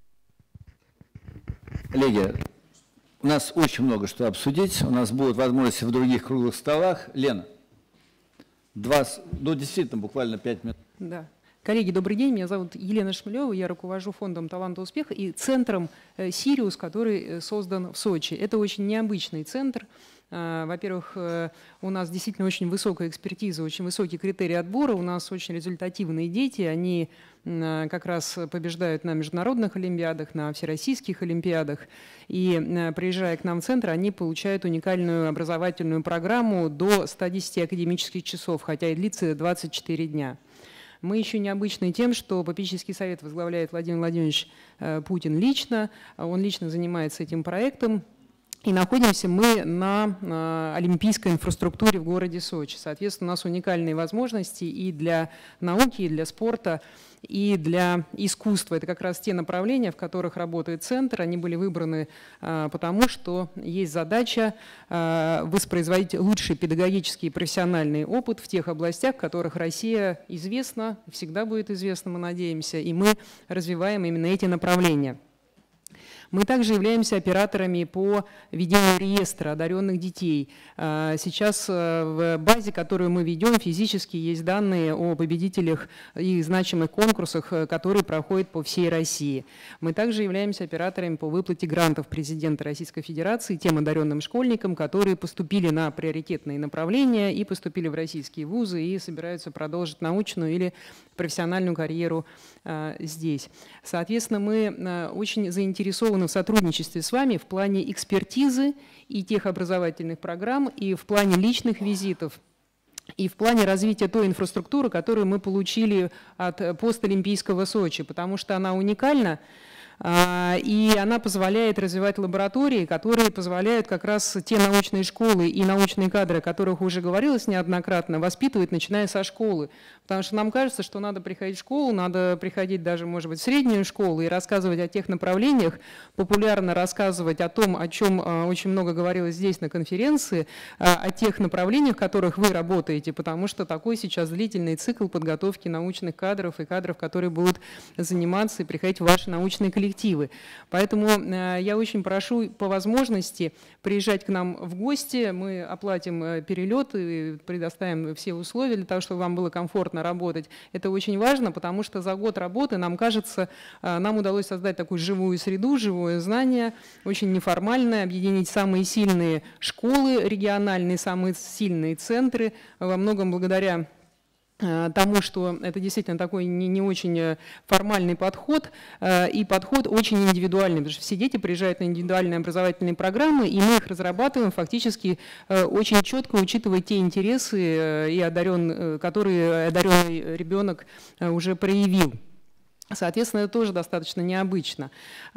Коллеги, у нас очень много что обсудить, у нас будут возможности в других круглых столах. Лена, два, ну действительно, буквально пять минут. Да. Коллеги, добрый день. Меня зовут Елена Шмелева, я руковожу фондом «Талант и успех» и центром «Сириус», который создан в Сочи. Это очень необычный центр. Во-первых, у нас действительно очень высокая экспертиза, очень высокий критерий отбора, у нас очень результативные дети, они как раз побеждают на международных олимпиадах, на всероссийских олимпиадах, и приезжая к нам в центр, они получают уникальную образовательную программу до ста десяти академических часов, хотя и длится двадцать четыре дня. Мы еще необычны тем, что попечительский совет возглавляет Владимир Владимирович Путин лично, он лично занимается этим проектом. И находимся мы на, на олимпийской инфраструктуре в городе Сочи. Соответственно, у нас уникальные возможности и для науки, и для спорта, и для искусства. Это как раз те направления, в которых работает центр. Они были выбраны а, потому, что есть задача а, воспроизводить лучший педагогический и профессиональный опыт в тех областях, в которых Россия известна, всегда будет известна, мы надеемся, и мы развиваем именно эти направления. Мы также являемся операторами по ведению реестра одаренных детей. Сейчас в базе, которую мы ведем, физически есть данные о победителях и значимых конкурсах, которые проходят по всей России. Мы также являемся операторами по выплате грантов президента Российской Федерации тем одаренным школьникам, которые поступили на приоритетные направления и поступили в российские вузы и собираются продолжить научную или профессиональную карьеру а, здесь. Соответственно, мы а, очень заинтересованы в сотрудничестве с вами в плане экспертизы и тех образовательных программ, и в плане личных визитов, и в плане развития той инфраструктуры, которую мы получили от постолимпийского Сочи, потому что она уникальна. И она позволяет развивать лаборатории, которые позволяют как раз те научные школы и научные кадры, о которых уже говорилось неоднократно, воспитывать, начиная со школы. Потому что нам кажется, что надо приходить в школу, надо приходить даже, может быть, в среднюю школу и рассказывать о тех направлениях, популярно рассказывать о том, о чем очень много говорилось здесь на конференции, о тех направлениях, в которых вы работаете, потому что такой сейчас длительный цикл подготовки научных кадров и кадров, которые будут заниматься и приходить в ваши научные коллективы. Поэтому э, я очень прошу по возможности приезжать к нам в гости. Мы оплатим э, перелет и предоставим все условия для того, чтобы вам было комфортно работать. Это очень важно, потому что за год работы, нам кажется, э, нам удалось создать такую живую среду, живое знание, очень неформальное, объединить самые сильные школы региональные, самые сильные центры, во многом благодаря тому, что это действительно такой не, не очень формальный подход и подход очень индивидуальный, потому что все дети приезжают на индивидуальные образовательные программы, и мы их разрабатываем фактически очень четко, учитывая те интересы, и одарен, которые одаренный ребенок уже проявил. Соответственно, это тоже достаточно необычно.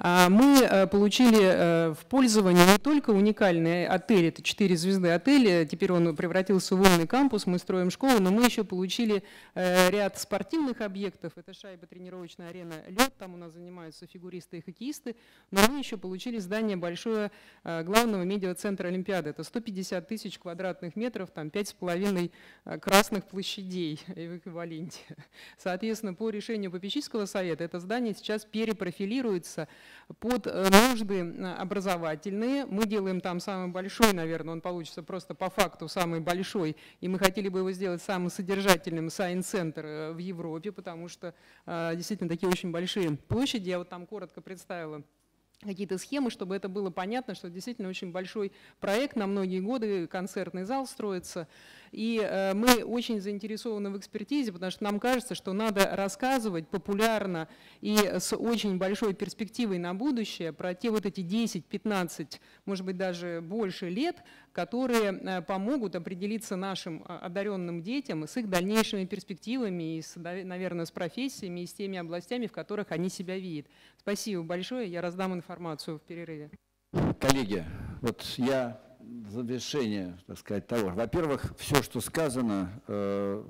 Мы получили в пользование не только уникальный отель, это четыре звезды отеля, теперь он превратился в вольный кампус, мы строим школу, но мы еще получили ряд спортивных объектов, это шайба, тренировочная арена, лед, там у нас занимаются фигуристы и хоккеисты, но мы еще получили здание большое главного медиацентра Олимпиады, это сто пятьдесят тысяч квадратных метров, там пять с половиной красных площадей в эквиваленте. Соответственно, по решению попечительского совета это здание сейчас перепрофилируется под нужды образовательные. Мы делаем там самый большой, наверное, он получится просто по факту самый большой, и мы хотели бы его сделать самым содержательным сайенс-центр в Европе, потому что действительно такие очень большие площади. Я вот там коротко представила какие-то схемы, чтобы это было понятно, что действительно очень большой проект на многие годы, концертный зал строится. И э, мы очень заинтересованы в экспертизе, потому что нам кажется, что надо рассказывать популярно и с очень большой перспективой на будущее про те вот эти десять-пятнадцать, может быть, даже больше лет, которые э, помогут определиться нашим одаренным детям с их дальнейшими перспективами, и, с, наверное, с профессиями и с теми областями, в которых они себя видят. Спасибо большое, я раздам информацию в перерыве. Коллеги, вот я в завершение, так сказать, того. Во-первых, все, что сказано, э,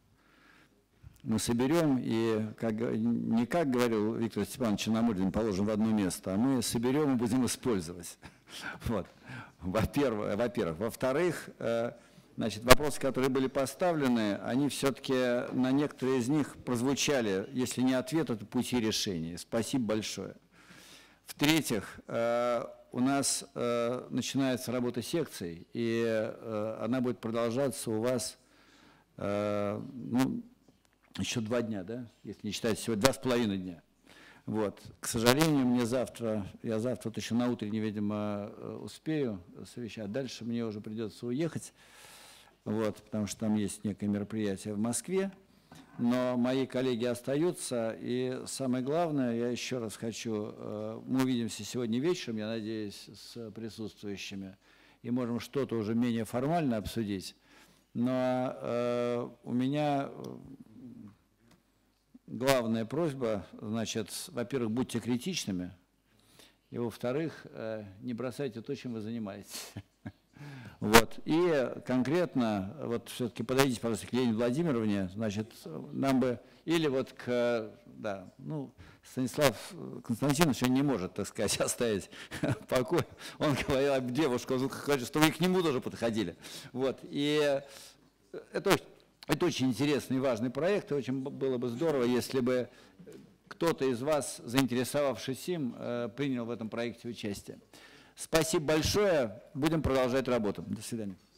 мы соберем и, как, не как говорил Виктор Степанович Черномырдин, положим в одно место, а мы соберем и будем использовать. Вот. Во-первых. Во-первых. Во-вторых, э, значит, вопросы, которые были поставлены, они все-таки на некоторые из них прозвучали, если не ответы, то пути решения. Спасибо большое. В-третьих, э, у нас э, начинается работа секций, и э, она будет продолжаться у вас э, ну, еще два дня, да, если не считать сегодня, два с половиной дня. Вот. К сожалению, мне завтра, я завтра вот еще на утренне, видимо, успею совещать, дальше мне уже придется уехать, вот, потому что там есть некое мероприятие в Москве. Но мои коллеги остаются, и самое главное, я еще раз хочу, мы увидимся сегодня вечером, я надеюсь, с присутствующими, и можем что-то уже менее формально обсудить, но э, у меня главная просьба, значит, во-первых, будьте критичными, и, во-вторых, э, не бросайте то, чем вы занимаетесь. Вот. И конкретно, вот все-таки подойдите, пожалуйста, к Елене Владимировне, значит, нам бы, или вот к, да, ну, Станислав Константинович не может, так сказать, оставить покой. Он говорил об девушке, он хочет, чтобы вы к нему тоже подходили. Вот. И это, это очень интересный и важный проект, и очень было бы здорово, если бы кто кто-то из вас, заинтересовавшись им, принял в этом проекте участие. Спасибо большое. Будем продолжать работу. До свидания.